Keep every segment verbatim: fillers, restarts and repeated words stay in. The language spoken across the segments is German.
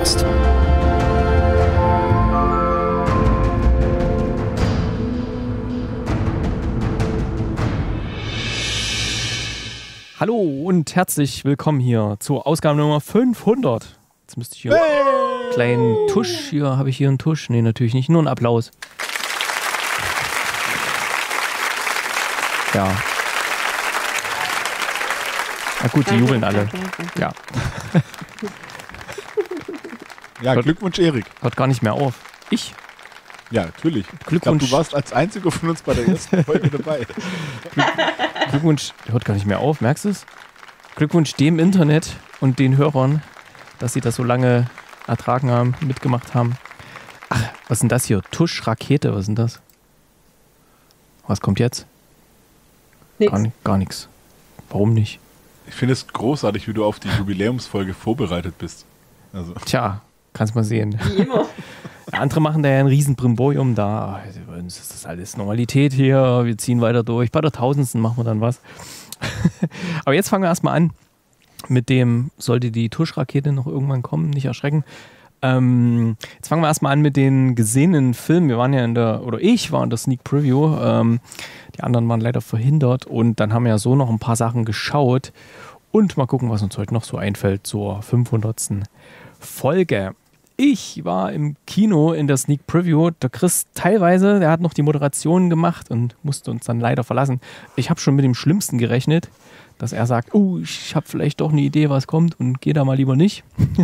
selbst. Hallo und herzlich willkommen hier zur Ausgabe Nummer fünfhundert. Jetzt müsste ich hier hey! einen kleinen Tusch, hier habe ich hier einen Tusch. Nee, natürlich nicht, nur einen Applaus. Ja. Na gut, die jubeln alle. Ja. Ja, Glückwunsch, Erik. Hört gar nicht mehr auf. Ich? Ja, natürlich. Glückwunsch. Ich glaube, du warst als einziger von uns bei der ersten Folge dabei. Glückwunsch, hört gar nicht mehr auf, merkst du es? Glückwunsch dem Internet und den Hörern, dass sie das so lange ertragen haben, mitgemacht haben. Ach, was ist denn das hier? Tusch-Rakete, was ist denn das? Was kommt jetzt? Nix. Gar, gar nichts. Warum nicht? Ich finde es großartig, wie du auf die Jubiläumsfolge vorbereitet bist. Also. Tja, kannst mal sehen. Wie immer. Andere machen da ja ein Riesenbrimborium da. Bei uns ist das alles Normalität hier. Wir ziehen weiter durch. Bei der Tausendsten machen wir dann was. Aber jetzt fangen wir erstmal an mit dem, sollte die Tuschrakete noch irgendwann kommen, nicht erschrecken. Ähm, jetzt fangen wir erstmal an mit den gesehenen Filmen. Wir waren ja in der, oder ich war in der Sneak Preview. Ähm, die anderen waren leider verhindert. Und dann haben wir ja so noch ein paar Sachen geschaut. Und mal gucken, was uns heute noch so einfällt zur fünfhundertsten Folge. Ich war im Kino in der Sneak Preview. Der Chris teilweise, der hat noch die Moderation gemacht und musste uns dann leider verlassen. Ich habe schon mit dem Schlimmsten gerechnet, dass er sagt, oh, ich habe vielleicht doch eine Idee, was kommt und gehe da mal lieber nicht.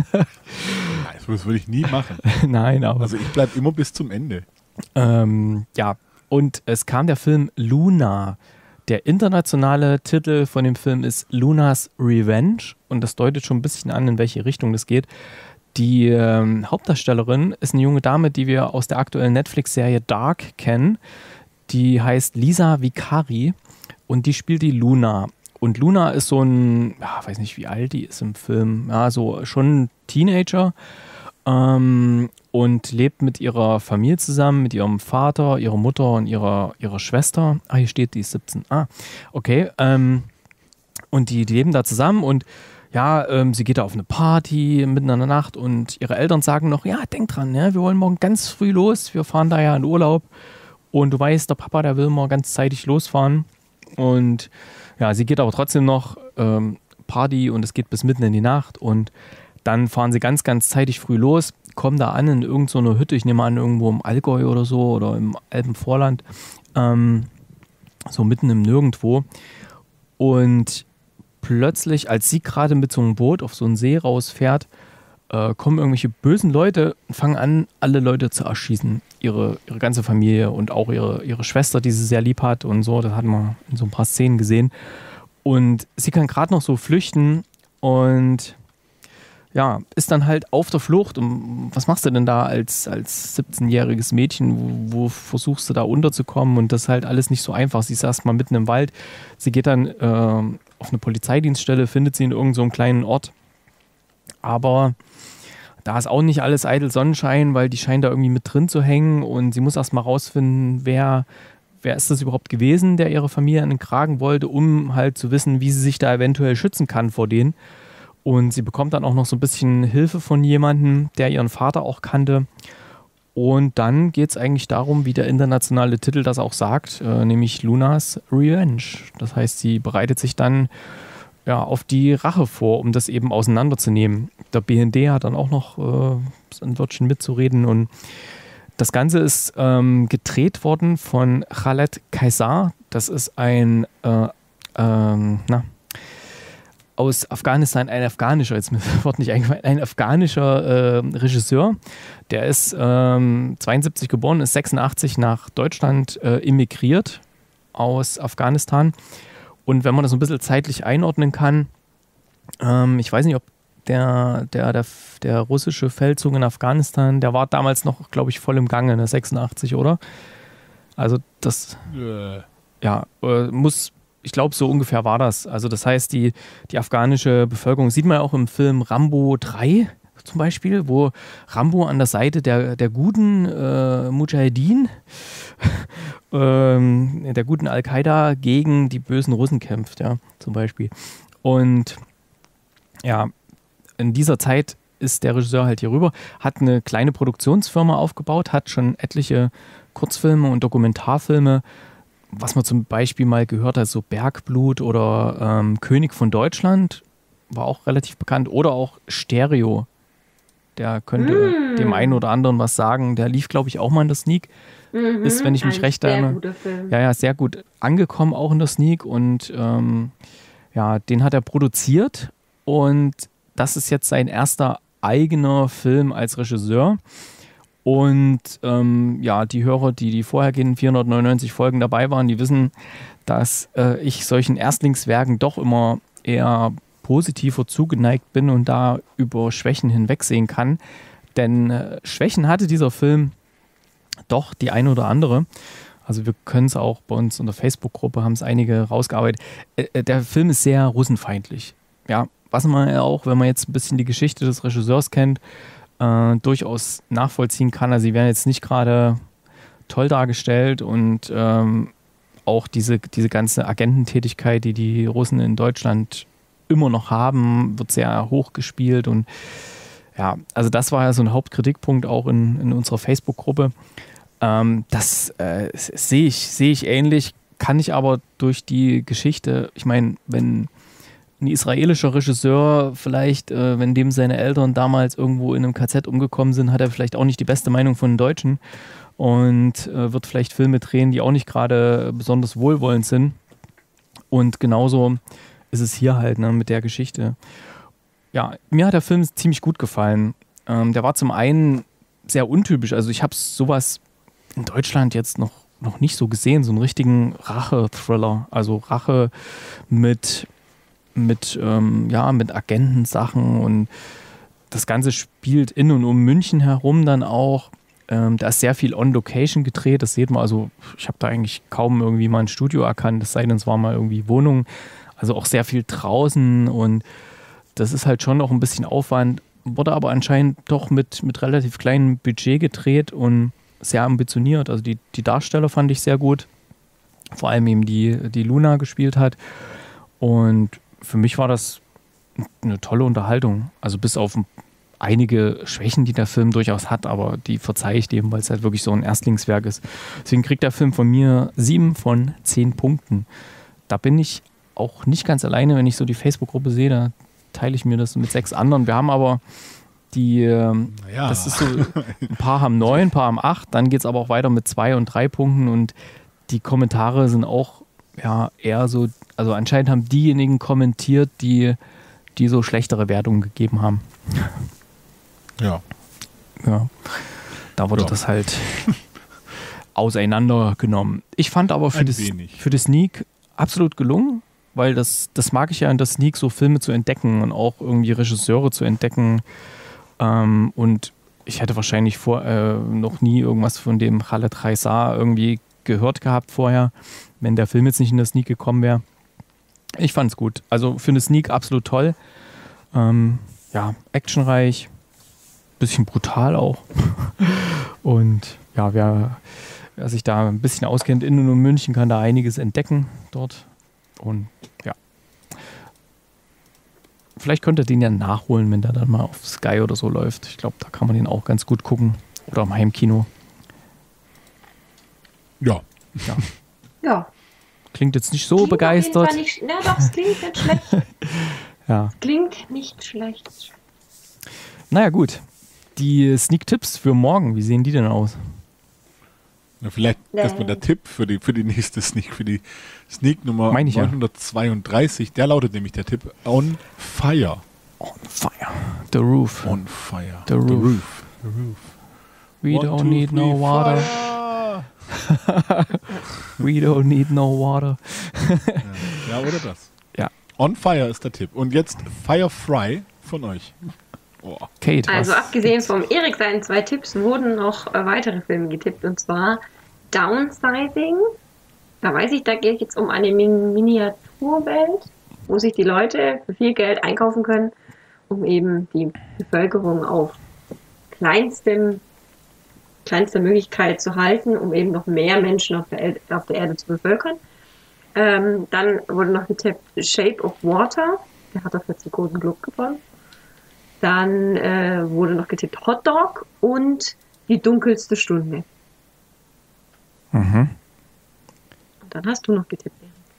Das würde ich nie machen. Nein, aber... Also ich bleibe immer bis zum Ende. Ähm, ja, und es kam der Film Luna. Der internationale Titel von dem Film ist Luna's Revenge und das deutet schon ein bisschen an, in welche Richtung das geht. Die ähm, Hauptdarstellerin ist eine junge Dame, die wir aus der aktuellen Netflix-Serie Dark kennen. Die heißt Lisa Vicari und die spielt die Luna. Und Luna ist so ein, ja, weiß nicht wie alt die ist im Film, ja, so schon ein Teenager ähm, und lebt mit ihrer Familie zusammen, mit ihrem Vater, ihrer Mutter und ihrer, ihrer Schwester. Ah, hier steht, die ist siebzehn. Ah, okay. Ähm, und die, die leben da zusammen und ja, ähm, sie geht da auf eine Party mitten in der Nacht und ihre Eltern sagen noch, ja, denk dran, ne, wir wollen morgen ganz früh los, wir fahren da ja in Urlaub und du weißt, der Papa, der will mal ganz zeitig losfahren und ja, sie geht aber trotzdem noch ähm, Party und es geht bis mitten in die Nacht und dann fahren sie ganz, ganz zeitig früh los, kommen da an in irgendeiner so Hütte, ich nehme an, irgendwo im Allgäu oder so oder im Alpenvorland, ähm, so mitten im Nirgendwo und plötzlich, als sie gerade mit so einem Boot auf so einen See rausfährt, äh, kommen irgendwelche bösen Leute und fangen an, alle Leute zu erschießen. Ihre, ihre ganze Familie und auch ihre, ihre Schwester, die sie sehr lieb hat und so. Das hatten wir in so ein paar Szenen gesehen. Und sie kann gerade noch so flüchten und ja, ist dann halt auf der Flucht. Und was machst du denn da als, als siebzehnjähriges Mädchen? Wo, wo versuchst du da unterzukommen? Und das ist halt alles nicht so einfach. Sie ist erstmal mitten im Wald. Sie geht dann äh, auf eine Polizeidienststelle, findet sie in irgendeinem so kleinen Ort. Aber da ist auch nicht alles eitel Sonnenschein, weil die scheint da irgendwie mit drin zu hängen. Und sie muss erstmal rausfinden, wer, wer ist das überhaupt gewesen, der ihre Familie an den Kragen wollte, um halt zu wissen, wie sie sich da eventuell schützen kann vor denen. Und sie bekommt dann auch noch so ein bisschen Hilfe von jemandem, der ihren Vater auch kannte. Und dann geht es eigentlich darum, wie der internationale Titel das auch sagt, äh, nämlich Luna's Revenge. Das heißt, sie bereitet sich dann ja, auf die Rache vor, um das eben auseinanderzunehmen. Der B N D hat dann auch noch äh, ein Wörtchen mitzureden. Und das Ganze ist ähm, gedreht worden von Khaled Kaysar. Das ist ein äh, ähm, na, aus Afghanistan, ein afghanischer, jetzt mir das Wort nicht eingefallen, ein afghanischer äh, Regisseur, der ist ähm, zweiundsiebzig geboren, ist sechsundachtzig nach Deutschland äh, emigriert aus Afghanistan. Und wenn man das so ein bisschen zeitlich einordnen kann, ähm, ich weiß nicht, ob der, der, der, der russische Feldzug in Afghanistan, der war damals noch, glaube ich, voll im Gange, ne, sechsundachtzig, oder? Also das, äh. ja, äh, muss... Ich glaube, so ungefähr war das. Also das heißt, die, die afghanische Bevölkerung, sieht man ja auch im Film Rambo drei zum Beispiel, wo Rambo an der Seite der, der guten äh, Mujahedin, ähm, der guten Al-Qaida gegen die bösen Russen kämpft, ja, zum Beispiel. Und ja, in dieser Zeit ist der Regisseur halt hier rüber, hat eine kleine Produktionsfirma aufgebaut, hat schon etliche Kurzfilme und Dokumentarfilme, was man zum Beispiel mal gehört hat, so Bergblut oder ähm, König von Deutschland, war auch relativ bekannt, oder auch Stereo. Der könnte mm. dem einen oder anderen was sagen. Der lief, glaube ich, auch mal in der Sneak. Mm-hmm. Ist, wenn ich mich Ein recht erinnere, ja, ja, sehr gut angekommen auch in der Sneak. Und ähm, ja, den hat er produziert. Und das ist jetzt sein erster eigener Film als Regisseur. Und ähm, ja, die Hörer, die die vorhergehenden vierhundertneunundneunzig Folgen dabei waren, die wissen, dass äh, ich solchen Erstlingswerken doch immer eher positiver zugeneigt bin und da über Schwächen hinwegsehen kann. Denn äh, Schwächen hatte dieser Film doch die eine oder andere. Also wir können es auch bei uns in der Facebook-Gruppe, haben es einige rausgearbeitet. Äh, der Film ist sehr russenfeindlich. Ja, was man ja auch, wenn man jetzt ein bisschen die Geschichte des Regisseurs kennt, äh, durchaus nachvollziehen kann. Also sie werden jetzt nicht gerade toll dargestellt und ähm, auch diese, diese ganze Agententätigkeit, die die Russen in Deutschland immer noch haben, wird sehr hoch gespielt und ja, also das war ja so ein Hauptkritikpunkt auch in, in unserer Facebook-Gruppe. Ähm, das äh, sehe ich, sehe ich ähnlich, kann ich aber durch die Geschichte, ich meine, wenn ein israelischer Regisseur vielleicht, äh, wenn dem seine Eltern damals irgendwo in einem K Z umgekommen sind, hat er vielleicht auch nicht die beste Meinung von den Deutschen und äh, wird vielleicht Filme drehen, die auch nicht gerade besonders wohlwollend sind. Und genauso ist es hier halt, ne, mit der Geschichte. Ja, mir hat der Film ziemlich gut gefallen. Ähm, der war zum einen sehr untypisch. Also ich habe sowas in Deutschland jetzt noch, noch nicht so gesehen, so einen richtigen Rache-Thriller. Also Rache mit, mit, ähm, ja, mit Agentensachen und das Ganze spielt in und um München herum dann auch. Ähm, da ist sehr viel on-location gedreht, das sieht man. Also ich habe da eigentlich kaum irgendwie mal ein Studio erkannt, es sei denn, es war mal irgendwie Wohnung. Also auch sehr viel draußen und das ist halt schon noch ein bisschen Aufwand, wurde aber anscheinend doch mit, mit relativ kleinem Budget gedreht und sehr ambitioniert. Also die, die Darsteller fand ich sehr gut, vor allem eben die, die Luna gespielt hat und für mich war das eine tolle Unterhaltung. Also bis auf einige Schwächen, die der Film durchaus hat, aber die verzeihe ich dem, weil es halt wirklich so ein Erstlingswerk ist. Deswegen kriegt der Film von mir sieben von zehn Punkten. Da bin ich auch nicht ganz alleine, wenn ich so die Facebook-Gruppe sehe, da teile ich mir das mit sechs anderen. Wir haben aber die, ähm, ja. das ist so, ein paar haben neun, ein paar haben acht, dann geht es aber auch weiter mit zwei und drei Punkten und die Kommentare sind auch ja eher so, also anscheinend haben diejenigen kommentiert, die, die so schlechtere Wertungen gegeben haben. Ja. Ja, da wurde ja. das halt auseinandergenommen. Ich fand aber für, das, für die Sneak absolut gelungen, weil das, das mag ich ja in der Sneak, so Filme zu entdecken und auch irgendwie Regisseure zu entdecken. Ähm, und ich hätte wahrscheinlich vor, äh, noch nie irgendwas von dem Khaled Raisa irgendwie gehört gehabt vorher, wenn der Film jetzt nicht in der Sneak gekommen wäre. Ich fand's gut. Also für eine Sneak absolut toll. Ähm, ja, actionreich, bisschen brutal auch. Und ja, wer, wer sich da ein bisschen auskennt in und um München, kann da einiges entdecken dort. Und ja. Vielleicht könnt ihr den ja nachholen, wenn der dann mal auf Sky oder so läuft. Ich glaube, da kann man den auch ganz gut gucken. Oder im Heimkino. Ja. Ja. Ja. Klingt jetzt nicht so klingt begeistert. Nicht, na doch, es klingt nicht schlecht. Ja. Klingt nicht schlecht. Naja, gut. Die Sneak-Tipps für morgen, wie sehen die denn aus? Ja, vielleicht nee. erstmal der Tipp für die, für die nächste Sneak, für die Sneak Nummer neunhundertzweiunddreißig. Ja. Der lautet nämlich der Tipp On Fire. On Fire. The Roof. On Fire. The Roof. The Roof. The Roof. We One, don't two, need three, no water. We don't need no water. Ja, oder das? Ja. On Fire ist der Tipp. Und jetzt Fire Fry von euch. Oh. Kate, also was? abgesehen vom Erik seinen zwei Tipps wurden noch äh, weitere Filme getippt und zwar Downsizing. Da weiß ich, da geht es jetzt um eine Min- Miniaturwelt, wo sich die Leute für viel Geld einkaufen können, um eben die Bevölkerung auf kleinstem, kleinster Möglichkeit zu halten, um eben noch mehr Menschen auf der, El- auf der Erde zu bevölkern. Ähm, dann wurde noch getippt Shape of Water. Der hat dafür den Golden Globe gewonnen. Dann äh, wurde noch getippt Hotdog und Die dunkelste Stunde. Mhm. Und dann hast du noch getippt.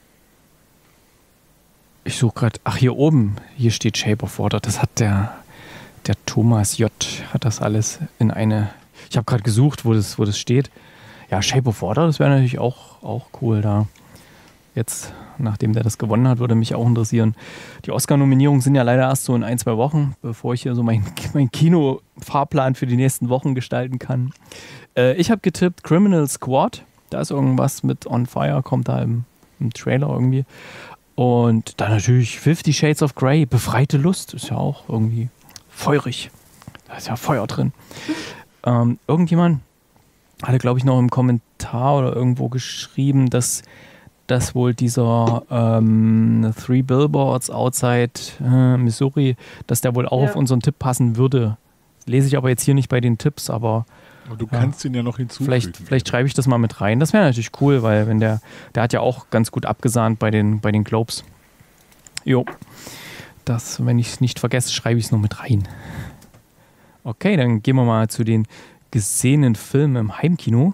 Ich suche gerade, ach hier oben, hier steht Shape of Water. Das hat der, der Thomas J. hat das alles in eine, ich habe gerade gesucht, wo das, wo das steht. Ja, Shape of Water, das wäre natürlich auch, auch cool da. Jetzt, nachdem der das gewonnen hat, würde mich auch interessieren. Die Oscar-Nominierungen sind ja leider erst so in ein, zwei Wochen, bevor ich hier so meinen mein Kino-Fahrplan für die nächsten Wochen gestalten kann. Äh, ich habe getippt Criminal Squad. Da ist irgendwas mit On Fire, kommt da im, im Trailer irgendwie. Und dann natürlich Fifty Shades of Grey, Befreite Lust, ist ja auch irgendwie feurig. Da ist ja Feuer drin. Ähm, irgendjemand hatte, glaube ich, noch im Kommentar oder irgendwo geschrieben, dass dass wohl dieser ähm, Three Billboards Outside äh, Missouri, dass der wohl auch ja. auf unseren Tipp passen würde. Das lese ich aber jetzt hier nicht bei den Tipps, aber, aber du kannst ja, ihn ja noch hinzufügen. Vielleicht, vielleicht schreibe ich das mal mit rein. Das wäre natürlich cool, weil wenn der, der hat ja auch ganz gut abgesahnt bei den, bei den Globes. Jo. Das, wenn ich es nicht vergesse, schreibe ich es noch mit rein. Okay, dann gehen wir mal zu den gesehenen Filmen im Heimkino.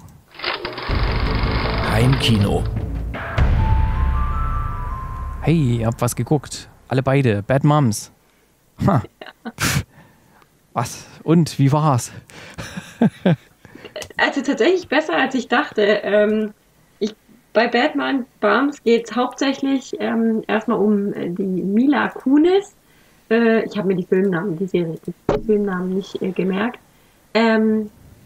Heimkino. Hey, ihr habt was geguckt. Alle beide. Bad Moms. Ha. Was? Und, wie war's? Also tatsächlich besser, als ich dachte. Ähm, ich, bei Bad Moms geht es hauptsächlich ähm, erstmal um äh, die Mila Kunis. Äh, ich habe mir die Filmnamen, die Serie, die Filmnamen nicht äh, gemerkt. Ähm,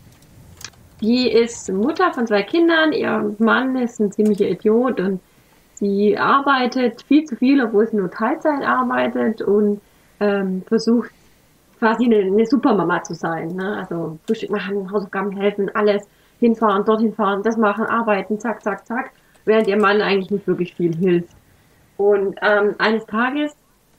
die ist Mutter von zwei Kindern. Ihr Mann ist ein ziemlicher Idiot und sie arbeitet viel zu viel, obwohl sie nur Teilzeit arbeitet und ähm, versucht quasi eine, eine Supermama zu sein. Ne? Also Frühstück machen, Hausaufgaben helfen, alles hinfahren, dorthin fahren, das machen, arbeiten, zack, zack, zack, während ihr Mann eigentlich nicht wirklich viel hilft. Und ähm, eines Tages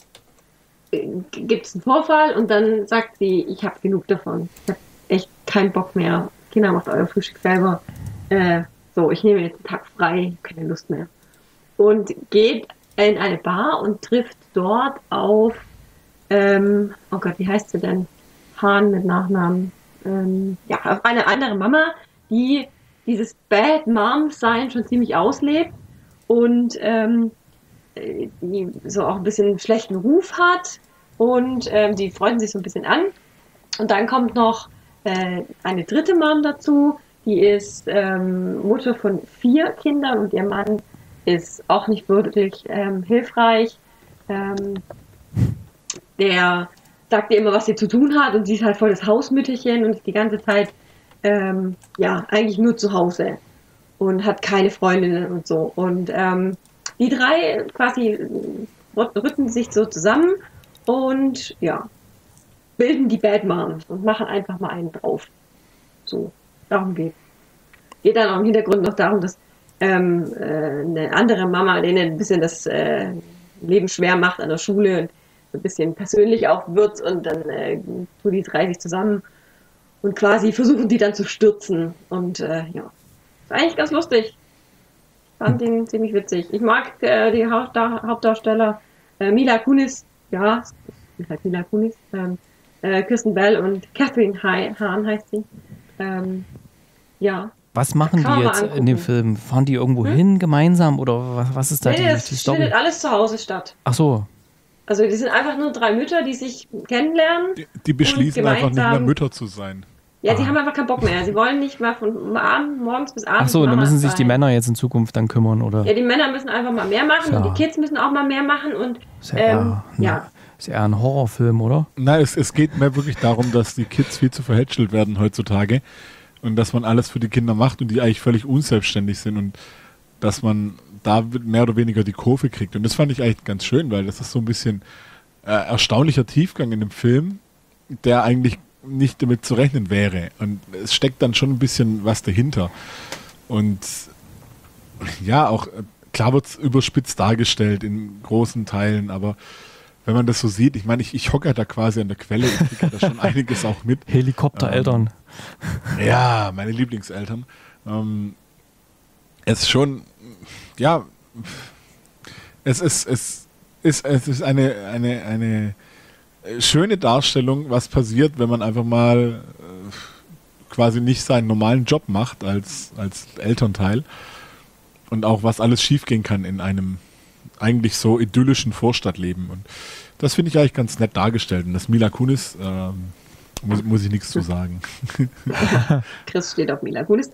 äh, gibt es einen Vorfall und dann sagt sie, ich habe genug davon. Ich habe echt keinen Bock mehr. Kinder, macht euer Frühstück selber. Äh, so, ich nehme jetzt einen Tag frei, keine Lust mehr. Und geht in eine Bar und trifft dort auf, ähm, oh Gott, wie heißt sie denn? Hahn mit Nachnamen. Ähm, ja, auf eine andere Mama, die dieses Bad Mom-Sein schon ziemlich auslebt und ähm, die so auch ein bisschen einen schlechten Ruf hat und ähm, die freunden sich so ein bisschen an. Und dann kommt noch äh, eine dritte Mom dazu, die ist ähm, Mutter von vier Kindern und ihr Mann ist auch nicht wirklich ähm, hilfreich. Ähm, der sagt ihr immer, was sie zu tun hat und sie ist halt voll das Hausmütterchen und ist die ganze Zeit ähm, ja, eigentlich nur zu Hause und hat keine Freundinnen und so. Und ähm, die drei quasi rücken sich so zusammen und ja, bilden die Bad Moms und machen einfach mal einen drauf. So, darum geht Geht dann auch im Hintergrund noch darum, dass ähm, äh, eine andere Mama denen ein bisschen das äh, Leben schwer macht an der Schule und so ein bisschen persönlich auch wird und dann äh, tun die drei sich zusammen und quasi versuchen die dann zu stürzen und äh, ja, ist eigentlich ganz lustig. Ich fand den ziemlich witzig. Ich mag äh, die Hauptda- Hauptdarsteller äh, Mila Kunis, ja, ist halt Mila Kunis, ähm, äh, Kirsten Bell und Catherine Hahn heißt sie. Ähm, ja. Was machen die jetzt in dem Film? Fahren die irgendwo hm? hin gemeinsam oder was, was ist da nee, die, das die Story? findet alles zu Hause statt. Ach so. Also die sind einfach nur drei Mütter, die sich kennenlernen. Die, die beschließen einfach nicht mehr Mütter zu sein. Ja, die ah. haben einfach keinen Bock mehr. Sie wollen nicht mehr von Abend, morgens bis abends. Ach so, dann müssen sich die Männer jetzt in Zukunft dann kümmern, oder? Ja, die Männer müssen einfach mal mehr machen ja. und die Kids müssen auch mal mehr machen und ist ja, ähm, ja. ja. Ist eher ein Horrorfilm, oder? Nein, es, es geht mehr wirklich darum, dass die Kids viel zu verhätschelt werden heutzutage und dass man alles für die Kinder macht und die eigentlich völlig unselbstständig sind und dass man da mehr oder weniger die Kurve kriegt. Und das fand ich eigentlich ganz schön, weil das ist so ein bisschen äh, erstaunlicher Tiefgang in dem Film, der eigentlich nicht damit zu rechnen wäre. Und es steckt dann schon ein bisschen was dahinter. Und ja, auch klar wird es überspitzt dargestellt in großen Teilen, aber wenn man das so sieht, ich meine, ich, ich hocke da quasi an der Quelle und kriege da schon einiges auch mit. Helikoptereltern. Ähm, ja, meine Lieblingseltern. Ähm, es ist schon, ja, es ist, es ist, es ist eine, eine, eine schöne Darstellung, was passiert, wenn man einfach mal äh, quasi nicht seinen normalen Job macht als, als Elternteil und auch was alles schiefgehen kann in einem eigentlich so idyllischen Vorstadtleben. Und das finde ich eigentlich ganz nett dargestellt. Und das Mila Kunis, ähm, muss, muss ich nichts zu sagen. Chris steht auf Mila Kunis.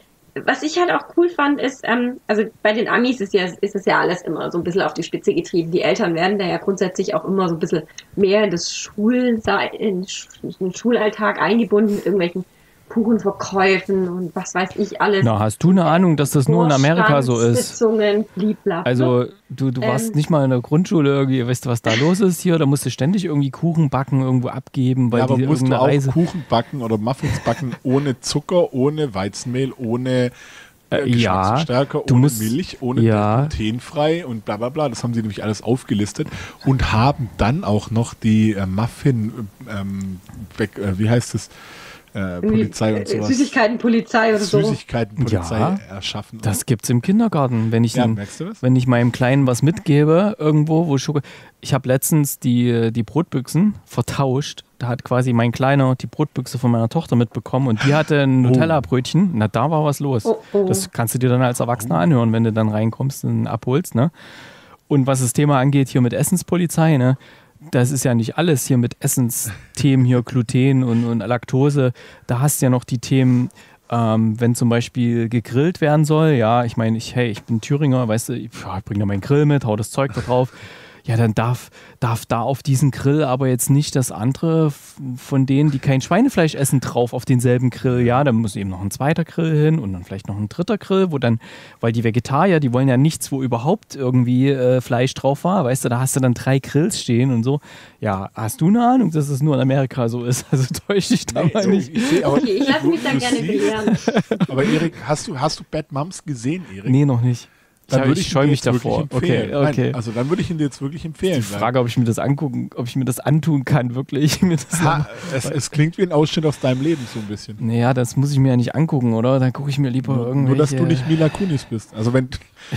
Was ich halt auch cool fand, ist, ähm, also bei den Amis ist ja, ist es ja alles immer so ein bisschen auf die Spitze getrieben. Die Eltern werden da ja grundsätzlich auch immer so ein bisschen mehr in das Schul in den Schulalltag eingebunden mit irgendwelchen Kuchenverkäufen und was weiß ich alles. Na, hast du eine Ahnung, dass das nur in Amerika so ist? Sitzungen, blibla. Also du, du warst Ähm. nicht mal in der Grundschule irgendwie, weißt du, was da los ist hier? Da musst du ständig irgendwie Kuchen backen, irgendwo abgeben, weil Ja, aber die musst du irgendeine auch Reise... Kuchen backen oder Muffins backen ohne Zucker, ohne Weizenmehl, ohne äh, Äh, ja, Geschmacksverstärker, du ohne musst- Milch, ohne ja. glutenfrei und bla bla bla. Das haben sie nämlich alles aufgelistet und haben dann auch noch die äh, Muffin, ähm, weg, äh, wie heißt es, äh, Polizei und sowas. Süßigkeitenpolizei oder so. Süßigkeitenpolizei Ja, erschaffen. Das gibt's im Kindergarten. Wenn ich, Ja, den, merkst du das? wenn ich meinem Kleinen was mitgebe, irgendwo, wo Schoko... Ich habe letztens die, die Brotbüchsen vertauscht. Da hat quasi mein Kleiner die Brotbüchse von meiner Tochter mitbekommen und die hatte ein Oh. Nutella-Brötchen. Na, da war was los. Oh, oh. Das kannst du dir dann als Erwachsener anhören, wenn du dann reinkommst und abholst. Ne? Und was das Thema angeht, hier mit Essenspolizei, ne? Das ist ja nicht alles hier mit Essensthemen, hier Gluten und, und Laktose. Da hast du ja noch die Themen, ähm, wenn zum Beispiel gegrillt werden soll. Ja, ich meine, ich, hey, ich bin Thüringer, weißt du, ich, ja, ich bringe da meinen Grill mit, hau das Zeug da drauf. Ja, dann darf, darf da auf diesen Grill aber jetzt nicht das andere f- von denen, die kein Schweinefleisch essen, drauf auf denselben Grill. Ja, dann muss eben noch ein zweiter Grill hin und dann vielleicht noch ein dritter Grill, wo dann, weil die Vegetarier, die wollen ja nichts, wo überhaupt irgendwie äh, Fleisch drauf war. Weißt du, da hast du dann drei Grills stehen und so. Ja, hast du eine Ahnung, dass es nur in Amerika so ist? Also täusch dich da mal so, nicht. ich seh, aber, Okay, ich lasse mich da du gerne siehst- belehren. Aber Erik, hast du, hast du Bad Moms gesehen, Erik? Nee, noch nicht. Ich, Dann hab- würde ich ihn scheue dir mich jetzt wirklich davor. Okay, empfehlen. okay. Nein, also dann würde ich ihn dir jetzt wirklich empfehlen. Die Frage, ob ich mir das angucken, ob ich mir das antun kann, wirklich. Mir das weil- ha, es, es klingt wie ein Ausschnitt aus deinem Leben so ein bisschen. naja, das muss ich mir ja nicht angucken, oder? Dann gucke ich mir lieber Nur, irgendwelche... nur, dass du nicht Mila Kunis bist. Also wenn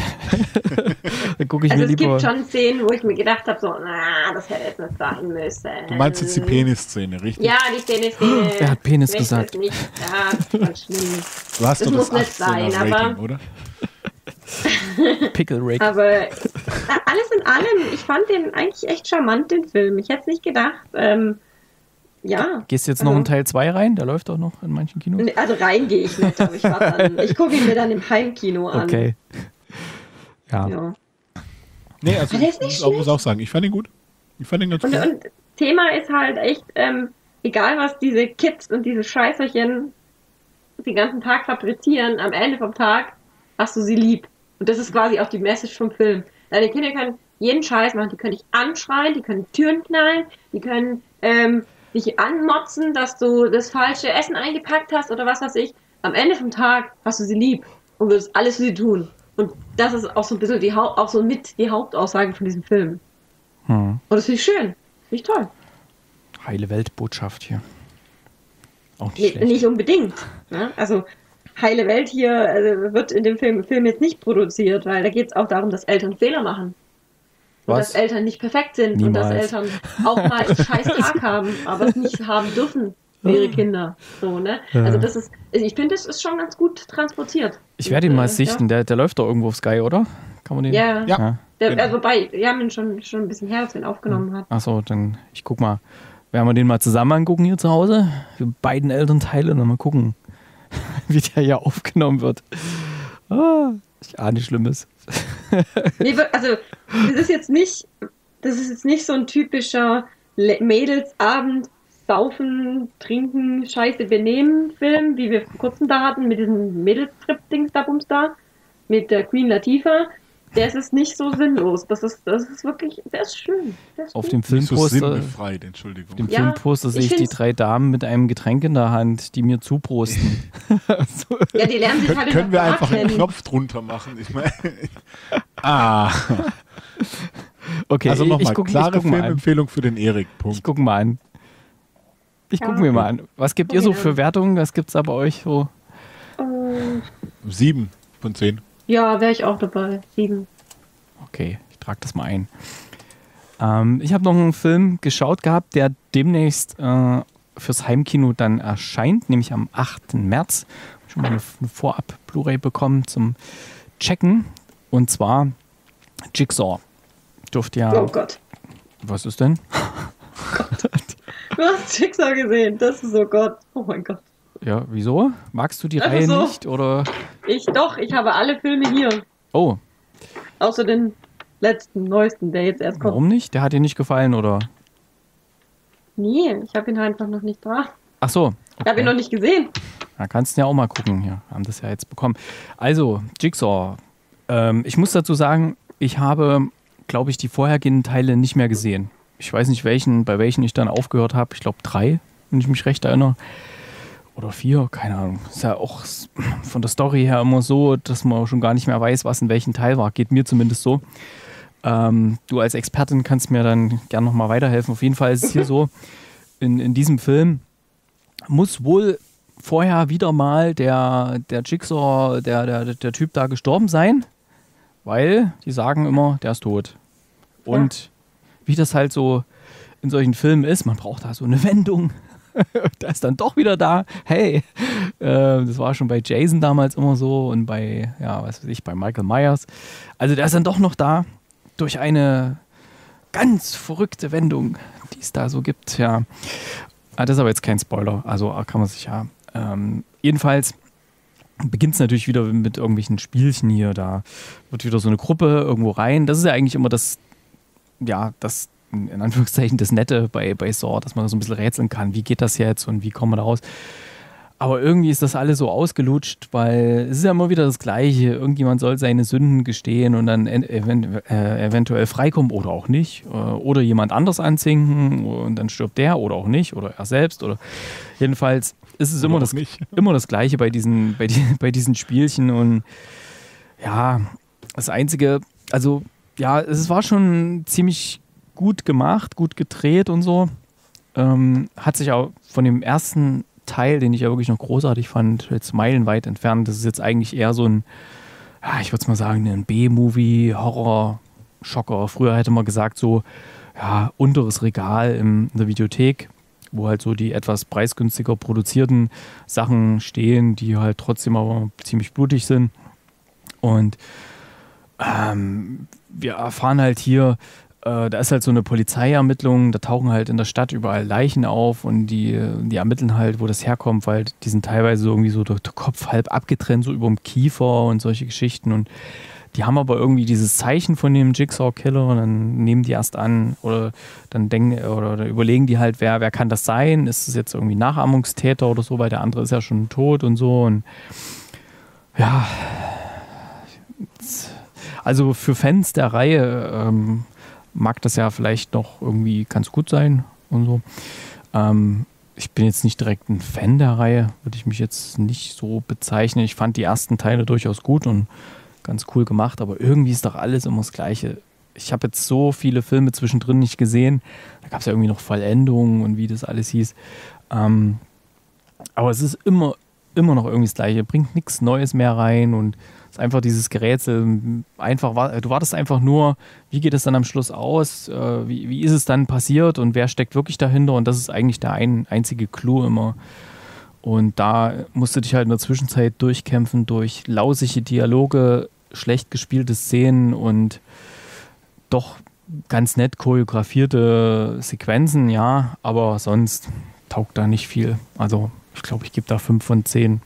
Dann gucke ich Also mir es lieber... gibt schon Szenen, wo ich mir gedacht habe, so, na, das hätte jetzt nicht sein müssen. du meinst jetzt die Penis-Szene, richtig? Ja, die Szene-Szene. Wer hat Penis möchte gesagt? es Nicht. Ja, das ist ganz schlimm. Du hast das doch muss das nicht sein, achtzehner Rating, aber- oder? Pickle Rick. Aber äh, alles in allem, ich fand den eigentlich echt charmant, den Film. Ich hätte es nicht gedacht. Ähm, ja. Gehst du jetzt noch also- in Teil zwei rein? Der läuft auch noch in manchen Kinos. Nee, Also rein gehe ich nicht, aber ich, warte dann- ich gucke ihn mir dann im Heimkino an. Okay. Ja. Ja. Nee, also Aber der ich ist nicht muss auch, muss auch sagen, ich fand ihn gut. Ich fand ihn ganz Und, gut. und Thema ist halt echt, ähm, egal was diese Kids und diese Scheißerchen den ganzen Tag fabrizieren, am Ende vom Tag hast du sie lieb. Und das ist quasi auch die Message vom Film. Deine Kinder können jeden Scheiß machen, die können dich anschreien, die können Türen knallen, die können ähm, dich anmotzen, dass du das falsche Essen eingepackt hast oder was weiß ich. Am Ende vom Tag hast du sie lieb und wirst alles für sie tun. Und das ist auch so ein bisschen die Haupt, auch so mit die Hauptaussage von diesem Film. Hm. Und das finde ich schön. Finde ich toll. Heile Weltbotschaft hier. Auch nicht Nee, schlecht. nicht unbedingt. Ne? Also heile Welt hier also wird in dem Film, Film jetzt nicht produziert, weil da geht es auch darum, dass Eltern Fehler machen. Und Was? dass Eltern nicht perfekt sind und dass Niemals. Eltern auch mal einen scheiß Tag haben, aber es nicht haben dürfen für ihre Kinder. So, ne? Ja. Also das ist, ich finde, das ist schon ganz gut transportiert. Ich werde ihn mal Und, äh, sichten. Der, der läuft doch irgendwo auf Sky, oder? Kann man den? Ja, ja. Ja. Der, Genau. also wobei, wir haben ihn schon, schon ein bisschen her, als wir ihn aufgenommen haben. Achso, dann ich guck mal. Werden wir den mal zusammen angucken hier zu Hause? Wir beiden Elternteile und dann mal gucken, wie der hier aufgenommen wird. Ah, ich ahne Schlimmes. Nee, wir- also das ist jetzt nicht, das ist jetzt nicht so ein typischer Le- Mädelsabend, saufen, trinken, Scheiße benehmen Film, wie wir vor kurzem da hatten mit diesem Mädelstrip-Dings da Bums da, mit der Queen Latifah. Der ist nicht so sinnlos. Das ist, das ist wirklich, der ist schön. Der ist Auf schön. dem Nicht so Filmposter, sinnbefreit, Entschuldigung. dem Ja, Filmposter sehe ich ich die find's- drei Damen mit einem Getränk in der Hand, die mir zuprosten. so. Ja, die lernen sich Kön halt in können wir der Bar einfach einen kennen. Knopf drunter machen? Ich meine, ah. Okay, Also ich, ich nochmal, gucke klare guck mal an. Filmempfehlung für den Erik. Ich Punkt. gucke mal an. Ich gucke Ja. mir mal an. Was gebt ihr so Okay. für Wertungen? Was gibt's da bei euch so? Ähm, Sieben von zehn. Ja, wäre ich auch dabei. Sieben. Okay, ich trage das mal ein. Ähm, ich habe noch einen Film geschaut gehabt, der demnächst äh, fürs Heimkino dann erscheint, nämlich am achten März. Schon mal eine, eine Vorab-Blu-ray bekommen zum Checken. Und zwar Jigsaw. Dürfte ja. Oh Gott. Was ist denn? Du hast Jigsaw gesehen. Das ist oh Gott. Oh mein Gott. Ja, wieso? Magst du die Einfach Reihe so. nicht? Oder? Ich doch. Ich habe alle Filme hier. Oh, Außer den letzten, neuesten, der jetzt erst kommt. warum nicht? Der hat dir nicht gefallen, oder? Nee, ich habe ihn einfach noch nicht da. Ach so. Ich habe ihn noch nicht gesehen. Da kannst du ja auch mal gucken. Ja, haben das ja jetzt bekommen. Also, Jigsaw. Ähm, ich muss dazu sagen, ich habe, glaube ich, die vorhergehenden Teile nicht mehr gesehen. Ich weiß nicht, welchen, bei welchen ich dann aufgehört habe. Ich glaube drei, wenn ich mich recht erinnere. Oder vier, keine Ahnung. Ist ja auch von der Story her immer so, dass man schon gar nicht mehr weiß, was in welchem Teil war. Geht mir zumindest so. Ähm, du als Expertin kannst mir dann gerne nochmal weiterhelfen. Auf jeden Fall ist es hier so, in, in diesem Film muss wohl vorher wieder mal der, der Jigsaw, der, der, der Typ da gestorben sein, weil die sagen immer, der ist tot. Und ja. Wie das halt so in solchen Filmen ist, man braucht da so eine Wendung. Der ist dann doch wieder da. Hey, äh, das war schon bei Jason damals immer so und bei, ja, was weiß ich, bei Michael Myers. Also der ist dann doch noch da durch eine ganz verrückte Wendung, die es da so gibt. Ja, das ist aber jetzt kein Spoiler. Also kann man sich ja. Ähm, jedenfalls beginnt es natürlich wieder mit irgendwelchen Spielchen hier. Da wird wieder so eine Gruppe irgendwo rein. Das ist ja eigentlich immer das, ja, das in Anführungszeichen das Nette bei, bei Saw, dass man so ein bisschen rätseln kann, wie geht das jetzt und wie kommen wir da raus. Aber irgendwie ist das alles so ausgelutscht, weil es ist ja immer wieder das Gleiche. Irgendjemand soll seine Sünden gestehen und dann ev- äh, eventuell freikommen oder auch nicht. Äh, oder jemand anders anzinken und dann stirbt der oder auch nicht oder er selbst. Oder jedenfalls ist es immer das, immer das Gleiche bei diesen, bei, die, bei diesen Spielchen. Und ja, das Einzige, also ja, es war schon ziemlich gut gemacht, gut gedreht und so. Ähm, hat sich auch von dem ersten Teil, den ich ja wirklich noch großartig fand, jetzt meilenweit entfernt. Das ist jetzt eigentlich eher so ein, ja, ich würde es mal sagen, ein B-Movie, Horror-Schocker. Früher hätte man gesagt, so, ja, unteres Regal in der Videothek, wo halt so die etwas preisgünstiger produzierten Sachen stehen, die halt trotzdem aber ziemlich blutig sind. Und ähm, wir erfahren halt hier, da ist halt so eine Polizeiermittlung, da tauchen halt in der Stadt überall Leichen auf und die, die ermitteln halt, wo das herkommt, weil die sind teilweise so irgendwie so der Kopf halb abgetrennt, so über dem Kiefer und solche Geschichten und die haben aber irgendwie dieses Zeichen von dem Jigsaw-Killer und dann nehmen die erst an oder dann denken oder, oder überlegen die halt, wer, wer kann das sein? Ist es jetzt irgendwie Nachahmungstäter oder so, weil der andere ist ja schon tot und so und ja, also für Fans der Reihe ähm, mag das ja vielleicht noch irgendwie ganz gut sein und so. Ähm, ich bin jetzt nicht direkt ein Fan der Reihe, würde ich mich jetzt nicht so bezeichnen. Ich fand die ersten Teile durchaus gut und ganz cool gemacht, aber irgendwie ist doch alles immer das Gleiche. Ich habe jetzt so viele Filme zwischendrin nicht gesehen. Da gab es ja irgendwie noch Vollendungen und wie das alles hieß. Ähm, aber es ist immer, immer noch irgendwie das Gleiche. Bringt nichts Neues mehr rein und ist einfach dieses Gerätsel. Einfach, du wartest einfach nur, wie geht es dann am Schluss aus? Äh, wie, wie ist es dann passiert und wer steckt wirklich dahinter? Und das ist eigentlich der ein, einzige Clou immer. Und da musst du dich halt in der Zwischenzeit durchkämpfen durch lausige Dialoge, schlecht gespielte Szenen und doch ganz nett choreografierte Sequenzen, ja, aber sonst taugt da nicht viel. Also ich glaube, ich gebe da fünf von zehn.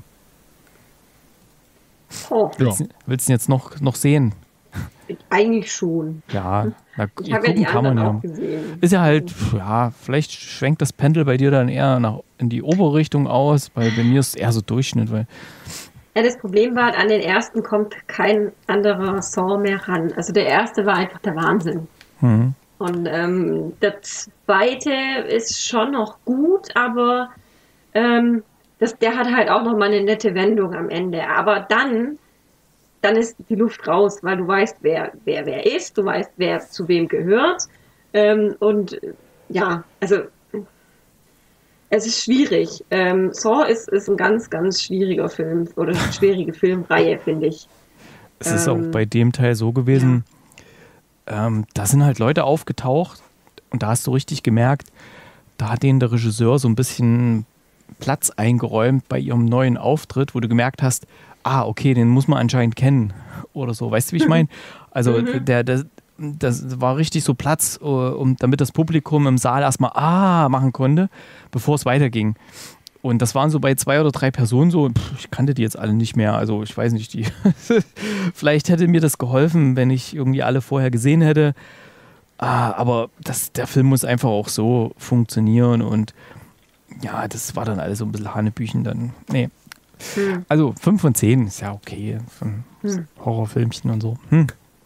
Oh. Willst, willst du ihn jetzt noch, noch sehen? Eigentlich schon. Ja, na, ich habe ja die kann man anderen ja. auch gesehen. Ist ja halt, ja, vielleicht schwenkt das Pendel bei dir dann eher nach, in die obere Richtung aus, weil bei mir ist es eher so Durchschnitt. Weil ja, das Problem war, an den ersten kommt kein anderer Saw mehr ran. Also der erste war einfach der Wahnsinn. Mhm. Und ähm, der zweite ist schon noch gut, aber ähm, das, der hat halt auch noch mal eine nette Wendung am Ende. Aber dann, dann ist die Luft raus, weil du weißt, wer wer, wer ist, du weißt, wer zu wem gehört. Ähm, und ja, also es ist schwierig. Ähm, Saw ist, ist ein ganz, ganz schwieriger Film oder eine schwierige Filmreihe, finde ich. Es ist ähm, auch bei dem Teil so gewesen, ähm, da sind halt Leute aufgetaucht und da hast du richtig gemerkt, da hat denen der Regisseur so ein bisschen Platz eingeräumt bei ihrem neuen Auftritt, wo du gemerkt hast, ah, okay, den muss man anscheinend kennen oder so. Weißt du, wie ich meine? Also Mhm. der, der, das war richtig so Platz, äh, um, damit das Publikum im Saal erstmal ah machen konnte, bevor es weiterging. Und das waren so bei zwei oder drei Personen so, pff, ich kannte die jetzt alle nicht mehr, also ich weiß nicht, die vielleicht hätte mir das geholfen, wenn ich irgendwie alle vorher gesehen hätte. Ah, aber das, der Film muss einfach auch so funktionieren und ja, das war dann alles so ein bisschen Hanebüchen dann. Nee. Hm. Also fünf von zehn ist ja okay von Hm. Horrorfilmchen und so. Hm.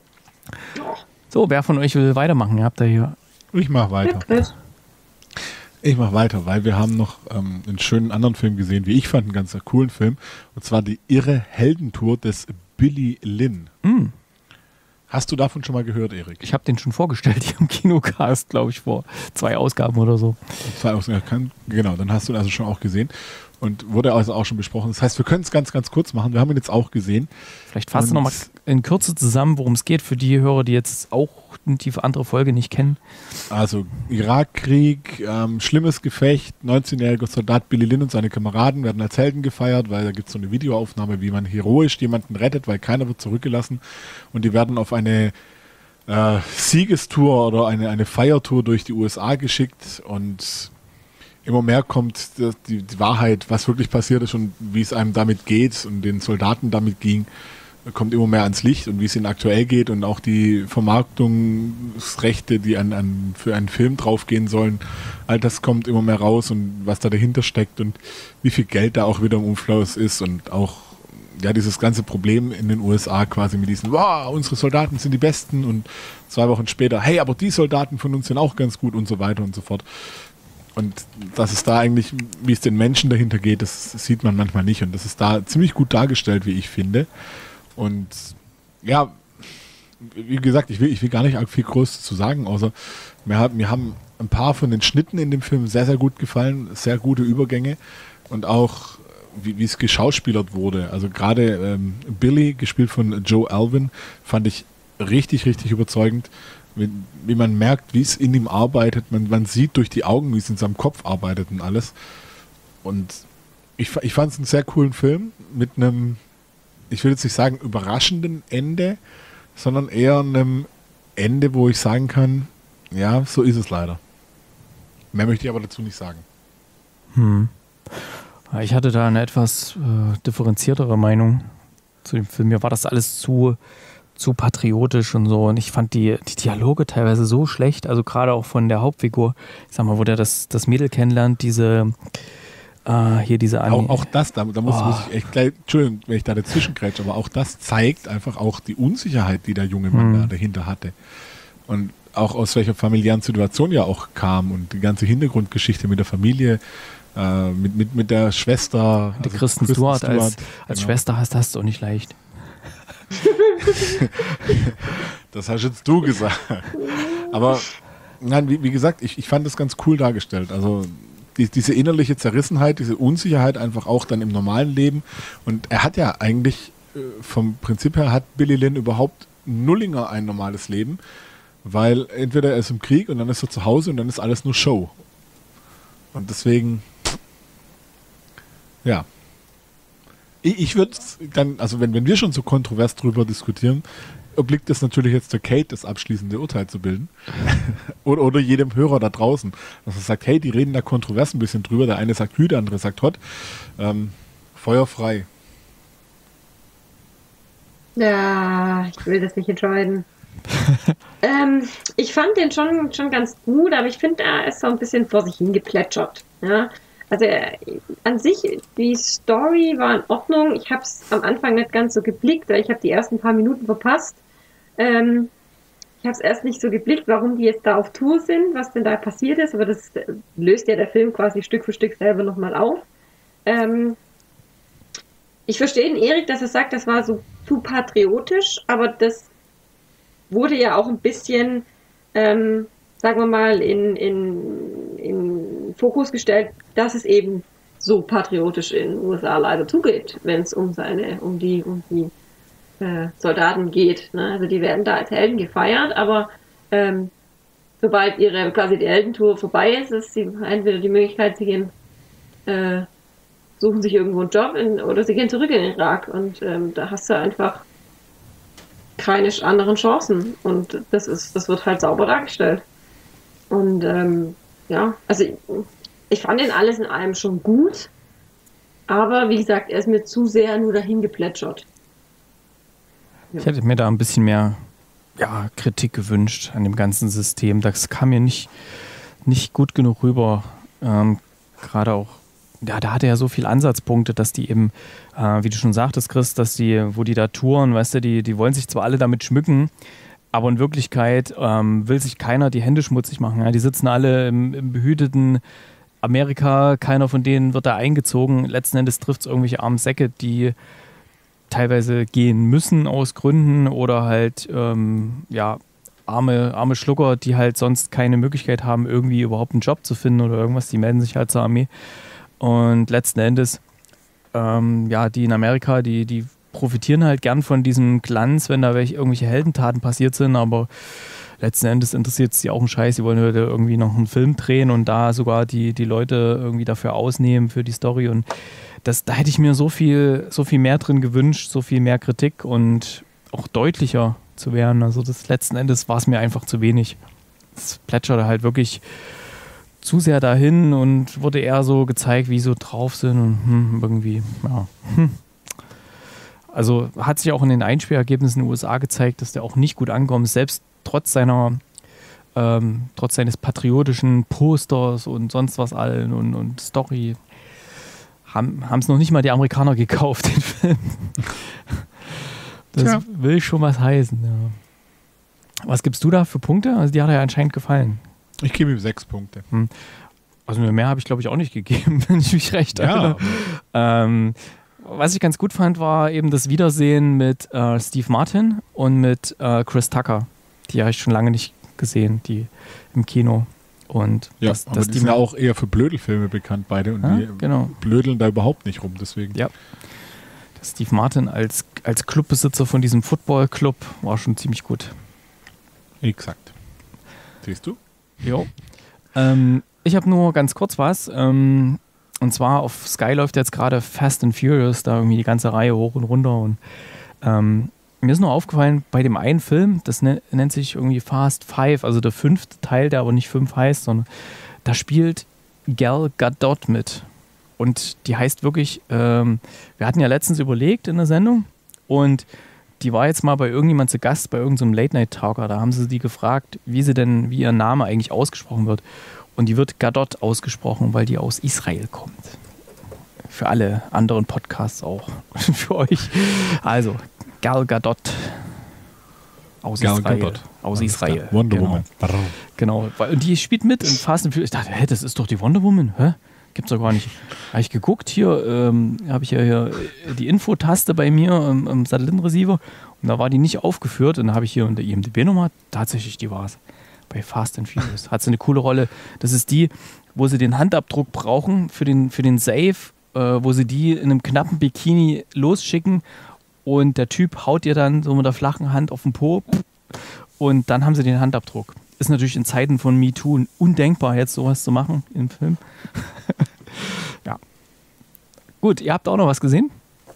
So, wer von euch will weitermachen? Ihr habt da hier. Ich mach weiter. Chris. Ich mach weiter, weil wir haben noch ähm, einen schönen anderen Film gesehen, wie ich fand, einen ganz coolen Film. Und zwar die irre Heldentour des Billy Lynn. Hm. Hast du davon schon mal gehört, Erik? Ich habe den schon vorgestellt hier im Kinocast, glaube ich, vor zwei Ausgaben oder so. Zwei Ausgaben, kann- genau, dann hast du ihn also schon auch gesehen. Und wurde also auch schon besprochen. Das heißt, wir können es ganz, ganz kurz machen. Wir haben ihn jetzt auch gesehen. Vielleicht fasst du Und- nochmal in Kürze zusammen, worum es geht, für die Hörer, die jetzt auch die andere Folge nicht kennen. Also Irakkrieg, ähm, schlimmes Gefecht, neunzehnjähriger Soldat Billy Lynn und seine Kameraden werden als Helden gefeiert, weil da gibt es so eine Videoaufnahme, wie man heroisch jemanden rettet, weil keiner wird zurückgelassen. Und die werden auf eine äh, Siegestour oder eine, eine Feiertour durch die U S A geschickt und immer mehr kommt die, die Wahrheit, was wirklich passiert ist und wie es einem damit geht und den Soldaten damit ging, kommt immer mehr ans Licht und wie es ihnen aktuell geht und auch die Vermarktungsrechte, die an, an, für einen Film draufgehen sollen, all das kommt immer mehr raus und was da dahinter steckt und wie viel Geld da auch wieder im Umfluss ist und auch ja dieses ganze Problem in den U S A quasi mit diesen, wow, unsere Soldaten sind die Besten und zwei Wochen später, hey, aber die Soldaten von uns sind auch ganz gut und so weiter und so fort. Und dass es da eigentlich, wie es den Menschen dahinter geht, das sieht man manchmal nicht. Und das ist da ziemlich gut dargestellt, wie ich finde. Und ja, wie gesagt, ich will, ich will gar nicht viel Großes zu sagen, außer mir, hat, mir haben ein paar von den Schnitten in dem Film sehr, sehr gut gefallen. Sehr gute Übergänge. Und auch, wie, wie es geschauspielert wurde. Also gerade ähm, Billy, gespielt von Joe Alvin, fand ich richtig, richtig überzeugend. Wie, wie man merkt, wie es in ihm arbeitet. Man, man sieht durch die Augen, wie es in seinem Kopf arbeitet und alles. Und ich, ich fand es einen sehr coolen Film mit einem, ich will jetzt nicht sagen überraschenden Ende, sondern eher einem Ende, wo ich sagen kann, ja, so ist es leider. Mehr möchte ich aber dazu nicht sagen. Hm. Ich hatte da eine etwas äh, differenziertere Meinung zu dem Film. Mir war das alles zu, zu patriotisch und so. Und ich fand die, die Dialoge teilweise so schlecht. Also gerade auch von der Hauptfigur. Ich sag mal, wo der das, das Mädel kennenlernt, diese äh, hier diese Annie. Auch, auch das, da, da muss, Oh. muss ich echt gleich, Entschuldigung, wenn ich da dazwischen grätsche, aber auch das zeigt einfach auch die Unsicherheit, die der junge Mann Mhm. da dahinter hatte. Und auch aus welcher familiären Situation ja auch kam und die ganze Hintergrundgeschichte mit der Familie, äh, mit, mit, mit der Schwester. Die also Kristen Stewart als, Stewart, als genau. Schwester hast, hast du auch nicht leicht. Das hast jetzt du gesagt. Aber nein, wie, wie gesagt, ich, ich fand das ganz cool dargestellt. Also die, diese innerliche Zerrissenheit, diese Unsicherheit einfach auch dann im normalen Leben. Und er hat ja eigentlich äh, vom Prinzip her hat Billy Lynn überhaupt Nullinger ein normales Leben, weil entweder er ist im Krieg und dann ist er zu Hause und dann ist alles nur Show. Und deswegen, ja. Ich, ich würde dann, also wenn, wenn wir schon so kontrovers drüber diskutieren, obliegt es natürlich jetzt der Kate, das abschließende Urteil zu bilden. oder, oder jedem Hörer da draußen, dass er sagt, hey, die reden da kontrovers ein bisschen drüber. Der eine sagt Hü, der andere sagt Hot. Ähm, feuerfrei. Ja, ich will das nicht entscheiden. ähm, ich fand den schon, schon ganz gut, aber ich finde, er ist so ein bisschen vor sich hingeplätschert. Ja? Also er, an sich, die Story war in Ordnung. Ich habe es am Anfang nicht ganz so geblickt, weil ich habe die ersten paar Minuten verpasst. Ähm, ich habe es erst nicht so geblickt, warum die jetzt da auf Tour sind, was denn da passiert ist, aber das löst ja der Film quasi Stück für Stück selber nochmal auf. Ähm, ich verstehe den Erik, dass er sagt, das war so zu patriotisch, aber das wurde ja auch ein bisschen, ähm, sagen wir mal, in, in, in Fokus gestellt, dass es eben so patriotisch in den U S A leider zugeht, wenn es um seine, um die, um die äh, Soldaten geht. Ne? Also die werden da als Helden gefeiert, aber ähm, sobald ihre quasi die Heldentour vorbei ist, ist sie entweder die Möglichkeit, sie gehen äh, suchen sich irgendwo einen Job in, oder sie gehen zurück in den Irak und ähm, da hast du einfach keine anderen Chancen und das ist, das wird halt sauber dargestellt. Und ähm, ja, also ich, ich fand den alles in allem schon gut, aber wie gesagt, er ist mir zu sehr nur dahin geplätschert. Ja. Ich hätte mir da ein bisschen mehr ja, Kritik gewünscht an dem ganzen System. Das kam mir nicht, nicht gut genug rüber. Ähm, Gerade auch, ja, da hatte er ja so viele Ansatzpunkte, dass die eben, äh, wie du schon sagtest, Chris, dass die, wo die da touren, weißt du, die, die wollen sich zwar alle damit schmücken, aber in Wirklichkeit ähm, will sich keiner die Hände schmutzig machen. Ja? Die sitzen alle im, im behüteten Amerika, keiner von denen wird da eingezogen. Letzten Endes trifft es irgendwelche armen Säcke, die teilweise gehen müssen aus Gründen oder halt ähm, ja, arme, arme Schlucker, die halt sonst keine Möglichkeit haben, irgendwie überhaupt einen Job zu finden oder irgendwas. Die melden sich halt zur Armee. Und letzten Endes, ähm, ja, die in Amerika, die, die profitieren halt gern von diesem Glanz, wenn da welche, irgendwelche Heldentaten passiert sind, aber letzten Endes interessiert es sie auch einen Scheiß. Sie wollen heute irgendwie noch einen Film drehen und da sogar die, die Leute irgendwie dafür ausnehmen für die Story. Und das, da hätte ich mir so viel, so viel mehr drin gewünscht, so viel mehr Kritik und auch deutlicher zu werden. Also das letzten Endes war es mir einfach zu wenig. Es plätscherte halt wirklich zu sehr dahin und wurde eher so gezeigt, wie sie so drauf sind und hm, irgendwie, ja. Hm. Also hat sich auch in den Einspielergebnissen in den U S A gezeigt, dass der auch nicht gut ankommt, selbst trotz seiner, ähm, trotz seines patriotischen Posters und sonst was allen und, und Story, haben es noch nicht mal die Amerikaner gekauft, den Film. Das Tja. will schon was heißen, ja. Was gibst du da für Punkte? Also die hat er ja anscheinend gefallen. Ich gebe ihm sechs Punkte. Hm. Also mehr habe ich, glaube ich, auch nicht gegeben, wenn ich mich recht erinnere. Ja. Ähm, was ich ganz gut fand, war eben das Wiedersehen mit äh, Steve Martin und mit äh, Chris Tucker. Die habe ich schon lange nicht gesehen, die im Kino. Und ja, das, aber das die die sind ja auch eher für Blödelfilme bekannt, beide. Und ja, die genau. blödeln da überhaupt nicht rum, deswegen. Ja. Das Steve Martin als, als Clubbesitzer von diesem Football-Club war schon ziemlich gut. Exakt. Siehst du? Jo. Ähm, ich habe nur ganz kurz was. Ähm, und zwar auf Sky läuft jetzt gerade Fast and Furious, da irgendwie die ganze Reihe hoch und runter. Und ähm, mir ist nur aufgefallen, bei dem einen Film, das ne, nennt sich irgendwie Fast Five, also der fünfte Teil, der aber nicht fünf heißt, sondern da spielt Gal Gadot mit. Und die heißt wirklich, ähm, wir hatten ja letztens überlegt in der Sendung und die war jetzt mal bei irgendjemand zu Gast, bei irgendeinem Late-Night-Talker. Da haben sie die gefragt, wie sie denn, wie ihr Name eigentlich ausgesprochen wird. Und die wird Gadot ausgesprochen, weil die aus Israel kommt. Für alle anderen Podcasts auch. Für euch. Also, Gal Gadot. Aus Gal Israel. Gadot. Aus Israel. Wonder genau. Woman. Genau. Und die spielt mit in Fast and Furious. Ich dachte, hä, das ist doch die Wonder Woman. Hä? Gibt's doch gar nicht. Habe ich geguckt, hier ähm, habe ich ja hier die Infotaste bei mir im, im Satellitenreceiver und da war die nicht aufgeführt und dann habe ich hier unter I M D B-Nummer, tatsächlich, die war es. Bei Fast and Furious. Hat sie eine coole Rolle. Das ist die, wo sie den Handabdruck brauchen für den, für den Safe, äh, wo sie die in einem knappen Bikini losschicken und der Typ haut ihr dann so mit der flachen Hand auf den Po und dann haben sie den Handabdruck. Ist natürlich in Zeiten von MeToo undenkbar, jetzt sowas zu machen im Film. Ja. Gut, ihr habt auch noch was gesehen?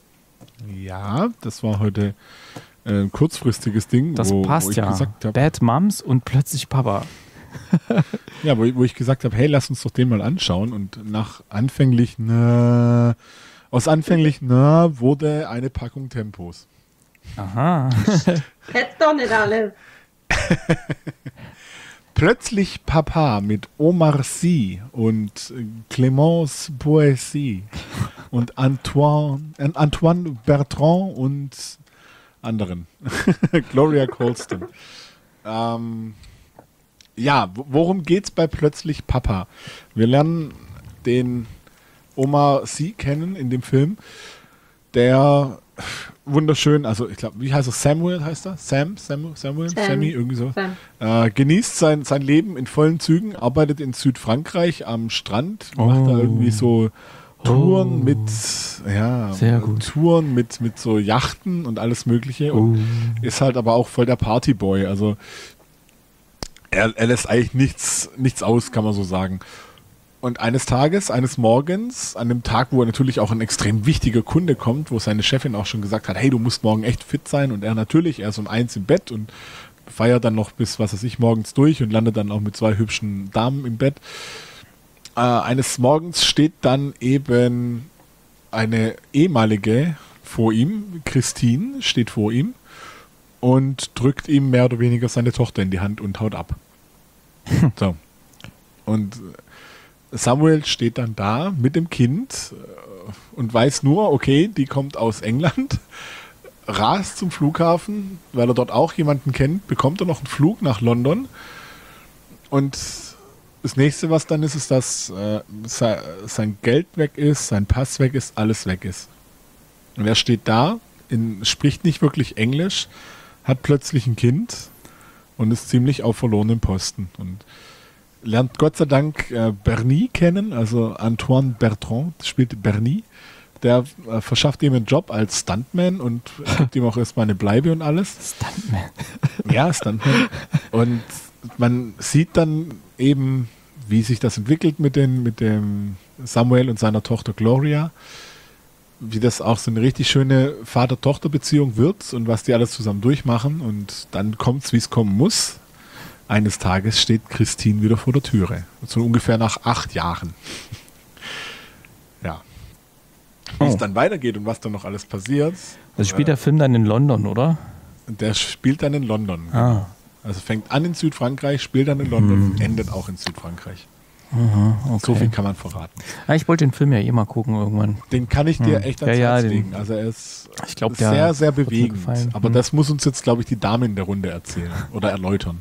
Ja, das war heute ein kurzfristiges Ding. Das wo, passt wo ich ja. Gesagt hab, Bad Moms und plötzlich Papa. Ja, wo, wo ich gesagt habe, hey, lass uns doch den mal anschauen. Und nach anfänglich, na, aus anfänglich, na, wurde eine Packung Tempos. Aha. Jetzt doch nicht alles. Plötzlich Papa mit Omar Sy und Clémence Poissy und Antoine, äh, Antoine Bertrand und anderen. Gloria Colston. ähm, ja, worum geht's bei Plötzlich Papa? Wir lernen den Omar Sy kennen in dem Film, der wunderschön, also ich glaube, wie heißt er? Samuel heißt er? Sam? Samuel? Samuel? Sam. Sammy? Irgendwie so. Sam. Äh, genießt sein, sein Leben in vollen Zügen, arbeitet in Südfrankreich am Strand, macht Oh. da irgendwie so Touren Oh. mit, ja, Sehr gut. Touren mit, mit so Yachten und alles Mögliche. Und Oh. ist halt aber auch voll der Partyboy. Also er, er lässt eigentlich nichts, nichts aus, kann man so sagen. Und eines Tages, eines Morgens, an dem Tag, wo er natürlich auch ein extrem wichtiger Kunde kommt, wo seine Chefin auch schon gesagt hat, hey, du musst morgen echt fit sein. Und er natürlich, er ist um eins im Bett und feiert dann noch bis, was weiß ich, morgens durch und landet dann auch mit zwei hübschen Damen im Bett. Äh, eines Morgens steht dann eben eine ehemalige vor ihm, Christine, steht vor ihm und drückt ihm mehr oder weniger seine Tochter in die Hand und haut ab. So. Und Samuel steht dann da mit dem Kind äh, und weiß nur, okay, die kommt aus England, rast zum Flughafen, weil er dort auch jemanden kennt, bekommt er noch einen Flug nach London und das nächste, was dann ist, ist, dass äh, se- sein Geld weg ist, sein Pass weg ist, alles weg ist. Und er steht da, in, spricht nicht wirklich Englisch, hat plötzlich ein Kind und ist ziemlich auf verlorenem Posten. Und lernt Gott sei Dank äh, Bernie kennen, also Antoine Bertrand spielt Bernie. Der äh, verschafft ihm einen Job als Stuntman und gibt ihm auch erstmal eine Bleibe und alles. Stuntman. Ja, Stuntman. Und man sieht dann eben, wie sich das entwickelt mit, den, mit dem Samuel und seiner Tochter Gloria, wie das auch so eine richtig schöne Vater-Tochter-Beziehung wird und was die alles zusammen durchmachen. Und dann kommt es, wie es kommen muss. Eines Tages steht Christine wieder vor der Türe. So ungefähr nach acht Jahren. Ja. Wie Oh. es dann weitergeht und was dann noch alles passiert. Also spielt der Film dann in London, oder? Der spielt dann in London. Ah. Also fängt an in Südfrankreich, spielt dann in London und endet auch in Südfrankreich. Aha, okay. So viel kann man verraten. Ja, ich wollte den Film ja eh mal gucken irgendwann. Den kann ich dir Hm. echt ans Ja, ja, Herz den- legen. Also er ist Ich glaub, der sehr, sehr wird mir bewegend. gefallen. Aber Hm. das muss uns jetzt, glaube ich, die Dame in der Runde erzählen oder erläutern.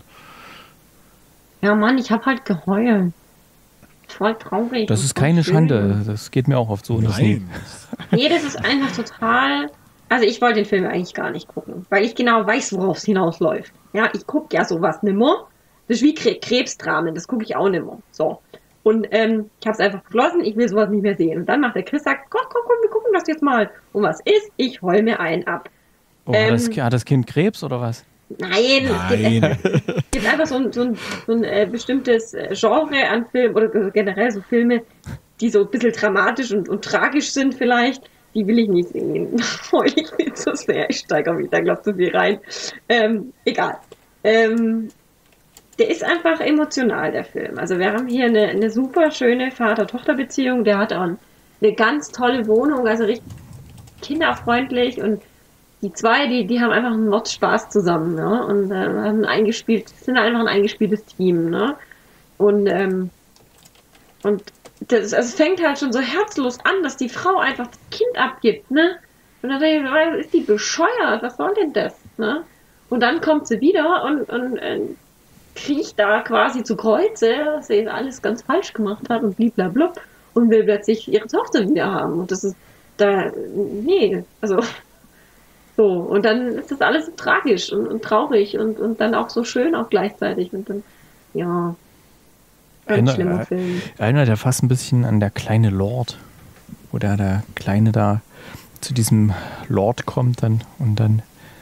Ja, Mann, ich habe halt geheult. Voll traurig. Das und ist voll keine schön. Schande. Das geht mir auch oft so. Das nie. Nein. Nee, das ist einfach total. Also ich wollte den Film eigentlich gar nicht gucken, weil ich genau weiß, worauf es hinausläuft. Ja, ich gucke ja sowas nimmer. Das ist wie Kre Krebsdramen, das gucke ich auch nimmer. So. Und ähm, ich habe es einfach beschlossen, ich will sowas nicht mehr sehen. Und dann macht der Chris, sagt, komm, komm, komm, wir gucken das jetzt mal. Und was ist? Ich heul mir einen ab. Oh, hat, das, Ähm, hat das Kind Krebs oder was? Nein, Nein. es gibt, es gibt einfach so ein, so ein, so ein äh, bestimmtes äh, Genre an Filmen oder generell so Filme, die so ein bisschen dramatisch und, und tragisch sind vielleicht. Die will ich nicht sehen. Heul ich viel zu sehr. Ich steige mich da, glaube ich, zu viel rein. Ähm, egal. Ähm, der ist einfach emotional, der Film. Also wir haben hier eine, eine super schöne Vater-Tochter-Beziehung. Der hat auch eine ganz tolle Wohnung, also richtig kinderfreundlich und die zwei, die, die haben einfach einen Mordspaß zusammen, ne? Und äh, haben eingespielt, sind einfach ein eingespieltes Team, ne? Und, ähm, und das, also es fängt halt schon so herzlos an, dass die Frau einfach das Kind abgibt, ne? Und dann denke ich, ist die bescheuert? Was soll denn das, ne? Und dann kommt sie wieder und, und äh, kriecht da quasi zu Kreuze, dass sie alles ganz falsch gemacht hat und bliblablub und will plötzlich ihre Tochter wieder haben. Und das ist da, nee, also so, und dann ist das alles so tragisch und, und traurig und, und dann auch so schön auch gleichzeitig. Und dann, ja, ganz Erinnert- schlimmer Film. Erinnert ja fast ein bisschen an der kleine Lord, wo der, der Kleine da zu diesem Lord kommt dann und dann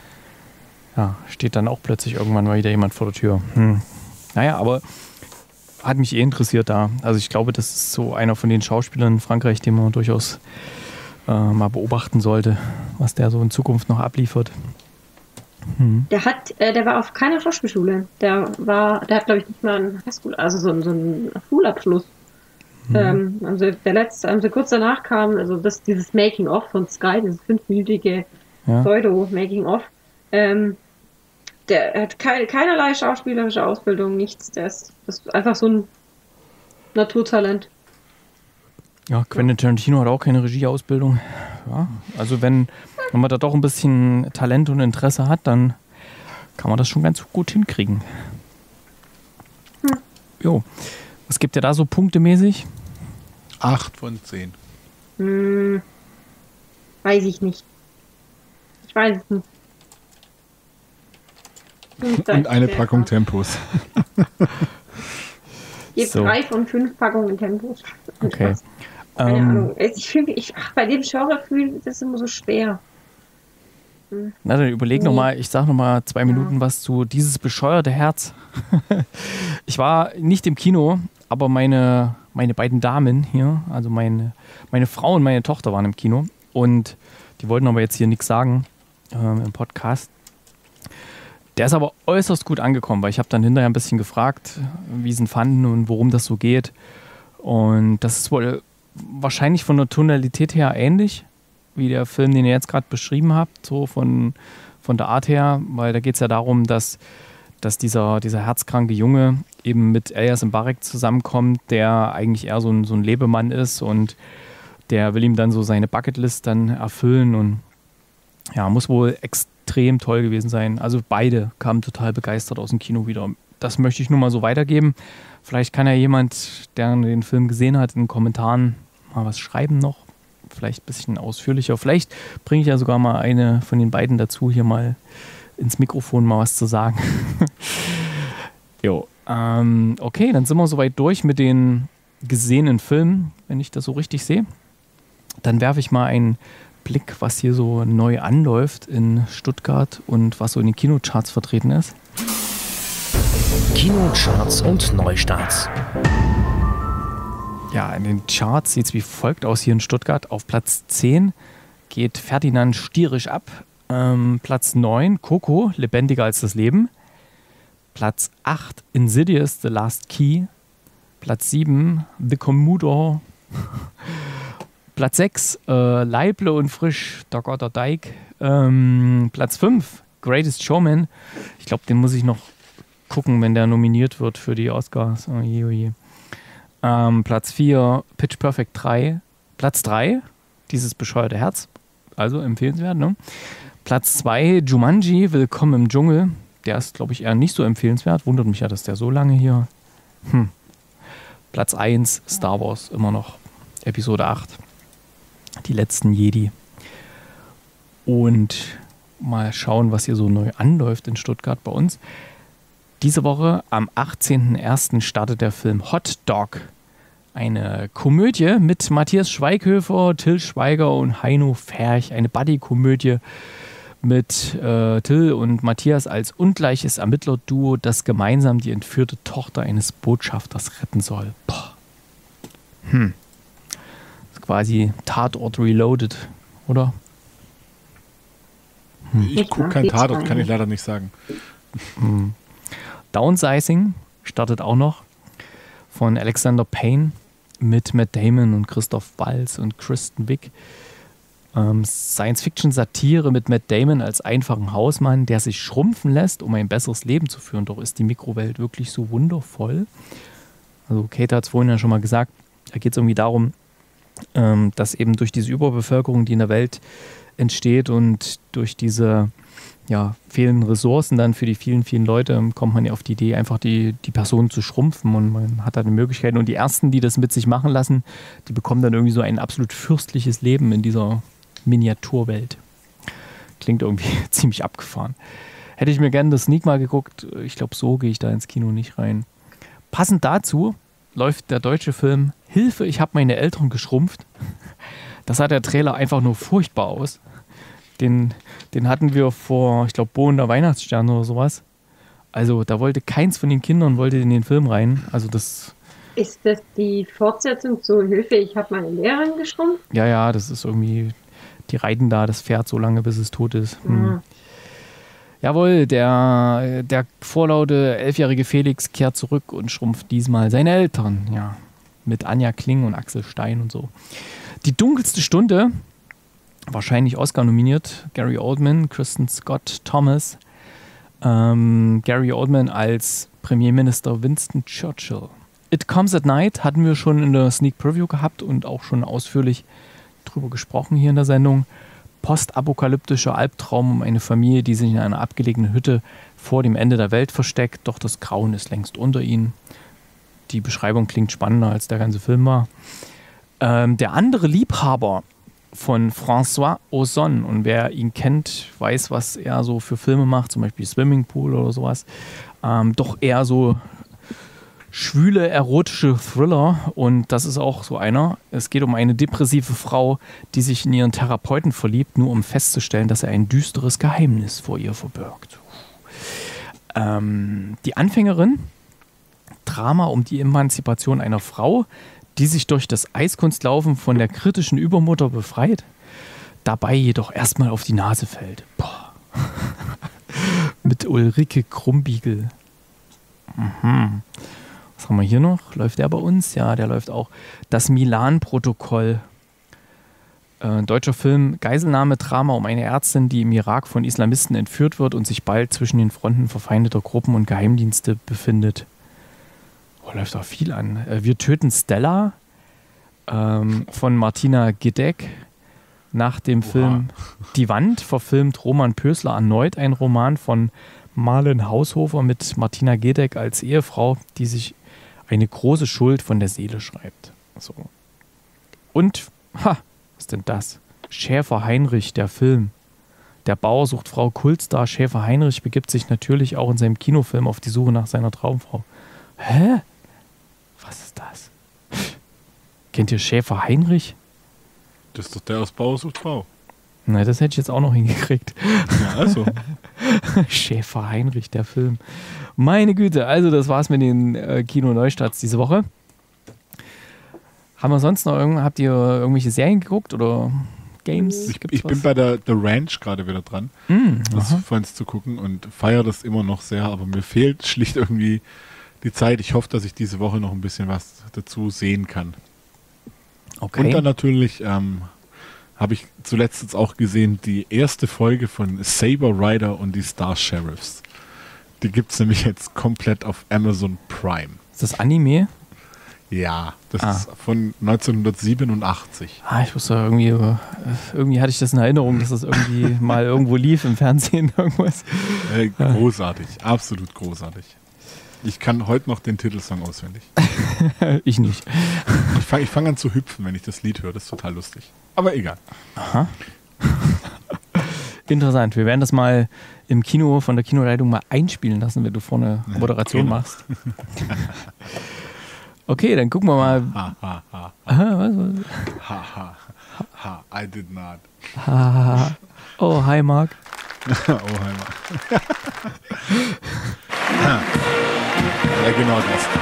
ja, steht dann auch plötzlich irgendwann mal wieder jemand vor der Tür. Hm. Naja, aber hat mich eh interessiert da. Also ich glaube, das ist so einer von den Schauspielern in Frankreich, den man durchaus äh, mal beobachten sollte, was der so in Zukunft noch abliefert. Hm. Der hat, äh, der war auf keiner Schauspielschule. Der war, der hat, glaube ich, nicht mal einen Highschool, also so, einen- so einen Schulabschluss. Mhm. Ähm, also der letzte, also kurz danach kam, also das, dieses Making-of von Sky, dieses fünfminütige Ja. Pseudo-Making-of. Ähm, der hat kei keinerlei schauspielerische Ausbildung, nichts. Der ist, das ist einfach so ein Naturtalent. Ja, Quentin Tarantino hat auch keine Regieausbildung. Ja, also wenn, wenn man da doch ein bisschen Talent und Interesse hat, dann kann man das schon ganz gut hinkriegen. Hm. Jo. Was gibt ihr da so punktemäßig? Acht von zehn. Hm, weiß ich nicht. Ich weiß es nicht. Hm, da Und ist eine der Packung Fall. Tempos. Gibt So. drei von fünf Packungen Tempos. Okay. Keine Ähm, Ahnung. Ich fühle ich, ach, bei dem Genre fühle ich das immer so schwer. Hm. Na, dann überleg Nee. nochmal, ich sag nochmal zwei Ja. Minuten was zu dieses bescheuerte Herz. Ich war nicht im Kino, aber meine, meine beiden Damen hier, also meine, meine Frau und meine Tochter waren im Kino und die wollten aber jetzt hier nichts sagen ähm, im Podcast. Der ist aber äußerst gut angekommen, weil ich habe dann hinterher ein bisschen gefragt, wie sie ihn fanden und worum das so geht. Und das ist wohl wahrscheinlich von der Tonalität her ähnlich wie der Film, den ihr jetzt gerade beschrieben habt, so von, von der Art her, weil da geht es ja darum, dass, dass dieser, dieser herzkranke Junge eben mit Elias Mbarek zusammenkommt, der eigentlich eher so ein, so ein Lebemann ist und der will ihm dann so seine Bucketlist dann erfüllen und ja, muss wohl extrem toll gewesen sein. Also beide kamen total begeistert aus dem Kino wieder. Das möchte ich nur mal so weitergeben. Vielleicht kann ja jemand, der den Film gesehen hat, in den Kommentaren mal was schreiben noch. Vielleicht ein bisschen ausführlicher. Vielleicht bringe ich ja sogar mal eine von den beiden dazu, hier mal ins Mikrofon mal was zu sagen. Jo, ähm, okay, dann sind wir soweit durch mit den gesehenen Filmen, wenn ich das so richtig sehe. Dann werfe ich mal einen Blick, was hier so neu anläuft in Stuttgart und was so in den Kinocharts vertreten ist. Kinocharts und Neustarts. Ja, in den Charts sieht es wie folgt aus hier in Stuttgart. Auf Platz zehn geht Ferdinand stierisch ab. Ähm, Platz neun, Coco, lebendiger als das Leben. Platz acht, Insidious, The Last Key. Platz sieben, The Commodore. Platz sechs, äh, Leible und frisch, Der Gotter Dike. Ähm, Platz fünf, Greatest Showman. Ich glaube, den muss ich noch gucken, wenn der nominiert wird für die Oscars. Oh je, oh je. Ähm, Platz vier, Pitch Perfect drei. Platz drei, dieses bescheuerte Herz. Also empfehlenswert, ne? Platz zwei, Jumanji, Willkommen im Dschungel. Der ist, glaube ich, eher nicht so empfehlenswert. Wundert mich ja, dass der so lange hier... Hm. Platz eins, Star Wars, immer noch. Episode acht. Die letzten Jedi. Und mal schauen, was hier so neu anläuft in Stuttgart bei uns. Diese Woche, am achtzehnten ersten startet der Film Hot Dog. Eine Komödie mit Matthias Schweighöfer, Till Schweiger und Heino Ferch. Eine Buddy-Komödie mit äh, Till und Matthias als ungleiches Ermittlerduo, das gemeinsam die entführte Tochter eines Botschafters retten soll. Boah. Hm. Das ist quasi Tatort Reloaded, oder? Hm. Ich gucke keinen Tatort, kann ich leider nicht sagen. Hm. Downsizing startet auch noch von Alexander Payne mit Matt Damon und Christoph Waltz und Kristen Wiig. Ähm, Science-Fiction-Satire mit Matt Damon als einfachen Hausmann, der sich schrumpfen lässt, um ein besseres Leben zu führen. Doch ist die Mikrowelt wirklich so wundervoll. Also Kate hat es vorhin ja schon mal gesagt, da geht es irgendwie darum, ähm, dass eben durch diese Überbevölkerung, die in der Welt entsteht und durch diese ja, fehlenden Ressourcen dann für die vielen, vielen Leute, kommt man ja auf die Idee, einfach die, die Person zu schrumpfen und man hat da eine Möglichkeit. Und die Ersten, die das mit sich machen lassen, die bekommen dann irgendwie so ein absolut fürstliches Leben in dieser Miniaturwelt. Klingt irgendwie ziemlich abgefahren. Hätte ich mir gerne das Sneak mal geguckt, ich glaube, so gehe ich da ins Kino nicht rein. Passend dazu läuft der deutsche Film Hilfe, ich habe meine Eltern geschrumpft. Das sah der Trailer einfach nur furchtbar aus. Den, den hatten wir vor, ich glaube, Bo und der Weihnachtsstern oder sowas. Also da wollte keins von den Kindern wollte in den Film rein. Also das... Ist das die Fortsetzung zu Hilfe, ich habe meine Lehrerin geschrumpft? Ja, ja, das ist irgendwie... Die reiten da das Pferd so lange, bis es tot ist. Hm. Mhm. Jawohl, der, der vorlaute elfjährige Felix kehrt zurück und schrumpft diesmal seine Eltern. Ja, mit Anja Kling und Axel Stein und so. Die dunkelste Stunde... Wahrscheinlich Oscar nominiert, Gary Oldman, Kristen Scott Thomas. Ähm, Gary Oldman als Premierminister Winston Churchill. It Comes at Night hatten wir schon in der Sneak Preview gehabt und auch schon ausführlich drüber gesprochen hier in der Sendung. Postapokalyptischer Albtraum um eine Familie, die sich in einer abgelegenen Hütte vor dem Ende der Welt versteckt, doch das Grauen ist längst unter ihnen. Die Beschreibung klingt spannender, als der ganze Film war. Ähm, der andere Liebhaber von François Ozon. Und wer ihn kennt, weiß, was er so für Filme macht, zum Beispiel Swimming Pool oder sowas. Ähm, doch eher so schwüle, erotische Thriller und das ist auch so einer. Es geht um eine depressive Frau, die sich in ihren Therapeuten verliebt, nur um festzustellen, dass er ein düsteres Geheimnis vor ihr verbirgt. Ähm, die Anfängerin, Drama um die Emanzipation einer Frau, die sich durch das Eiskunstlaufen von der kritischen Übermutter befreit, dabei jedoch erstmal auf die Nase fällt. Boah. Mit Ulrike Krumbiegel. Mhm. Was haben wir hier noch? Läuft der bei uns? Ja, der läuft auch. Das Milan-Protokoll. Äh, deutscher Film, Geiselnahme-Drama um eine Ärztin, die im Irak von Islamisten entführt wird und sich bald zwischen den Fronten verfeindeter Gruppen und Geheimdienste befindet. Oh, läuft auch viel an. Äh, Wir töten Stella ähm, von Martina Gedeck. Nach dem Oha. Film Die Wand verfilmt Roman Pösler erneut ein Roman von Marlen Haushofer mit Martina Gedeck als Ehefrau, die sich eine große Schuld von der Seele schreibt. So. Und, ha, was ist denn das? Schäfer-Heinrich, der Film. Der Bauer sucht Frau. Kultstar Schäfer-Heinrich begibt sich natürlich auch in seinem Kinofilm auf die Suche nach seiner Traumfrau. Hä? Was ist das? Kennt ihr Schäfer-Heinrich? Das ist doch der aus Bauer sucht Frau. Na, das hätte ich jetzt auch noch hingekriegt. Ja, also. Schäfer-Heinrich, der Film. Meine Güte, also das war's mit den äh, Kino-Neustarts diese Woche. Haben wir sonst noch irgend, habt ihr irgendwelche Serien geguckt oder Games? Ich, ich bin bei der, der Ranch gerade wieder dran, mm, das Friends zu gucken und feiere das immer noch sehr, aber mir fehlt schlicht irgendwie die Zeit. Ich hoffe, dass ich diese Woche noch ein bisschen was dazu sehen kann. Okay. Und dann natürlich ähm, habe ich zuletzt jetzt auch gesehen, die erste Folge von Saber Rider und die Star Sheriffs. Die gibt es nämlich jetzt komplett auf Amazon Prime. Ist das Anime? Ja, das ah. ist von neunzehnhundertsiebenundachtzig. Ah, ich wusste irgendwie, äh, irgendwie hatte ich das in Erinnerung, dass das irgendwie mal irgendwo lief im Fernsehen, irgendwas. Äh, großartig, absolut großartig. Ich kann heute noch den Titelsong auswendig. Ich nicht. Ich fange ich fang an zu hüpfen, wenn ich das Lied höre. Das ist total lustig. Aber egal. Aha. Interessant. Wir werden das mal im Kino von der Kinoleitung mal einspielen lassen, wenn du vorne Moderation genau. machst. Okay, dann gucken wir mal. Ha, ha, ha. Aha, was, was? Ha, ha, ha. I did not. Ha, ha, ha. Oh, hi, Marc. Oh, hi, Marc. Ja, genau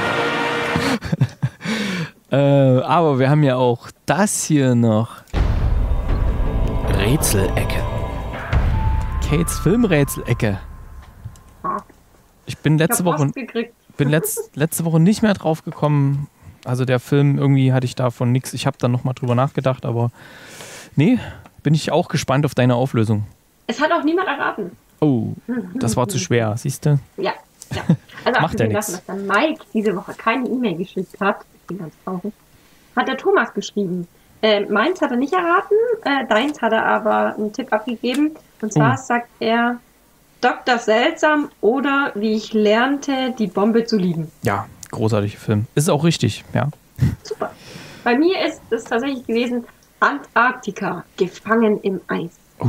das. äh, aber wir haben ja auch das hier noch. Rätselecke. Kates Filmrätselecke. Ich bin letzte ich hab Woche bin letzt, letzte Woche nicht mehr drauf gekommen. Also der Film, irgendwie hatte ich davon nichts. Ich habe dann nochmal drüber nachgedacht, aber nee, bin ich auch gespannt auf deine Auflösung. Es hat auch niemand erraten. Oh, das war zu schwer, siehst du? Ja. ja. Also macht ja nichts. Dass der Mike diese Woche keine E-Mail geschickt hat, ich bin ganz traurig, hat der Thomas geschrieben. Äh, meins hat er nicht erraten, äh, deins hat er aber einen Tipp abgegeben. Und zwar oh. sagt er Doktor Seltsam oder Wie ich lernte, die Bombe zu lieben. Ja, großartiger Film. Ist auch richtig, ja. Super. Bei mir ist es tatsächlich gewesen Antarktika, gefangen im Eis. Uh.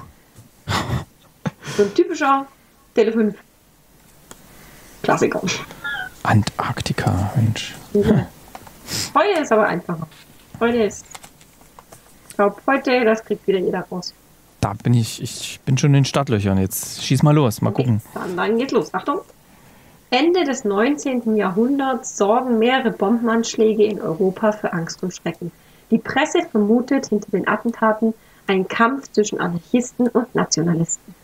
So ein typischer Tele fünf Klassiker. Antarktika, Mensch. Ja. Heute ist aber einfacher. Heute ist, ich glaube, heute, das kriegt wieder jeder raus. Da bin ich, ich bin schon in den Startlöchern. Jetzt schieß mal los, mal okay, gucken. Dann, dann geht's los. Achtung. Ende des neunzehnten Jahrhunderts sorgen mehrere Bombenanschläge in Europa für Angst und Schrecken. Die Presse vermutet hinter den Attentaten einen Kampf zwischen Anarchisten und Nationalisten.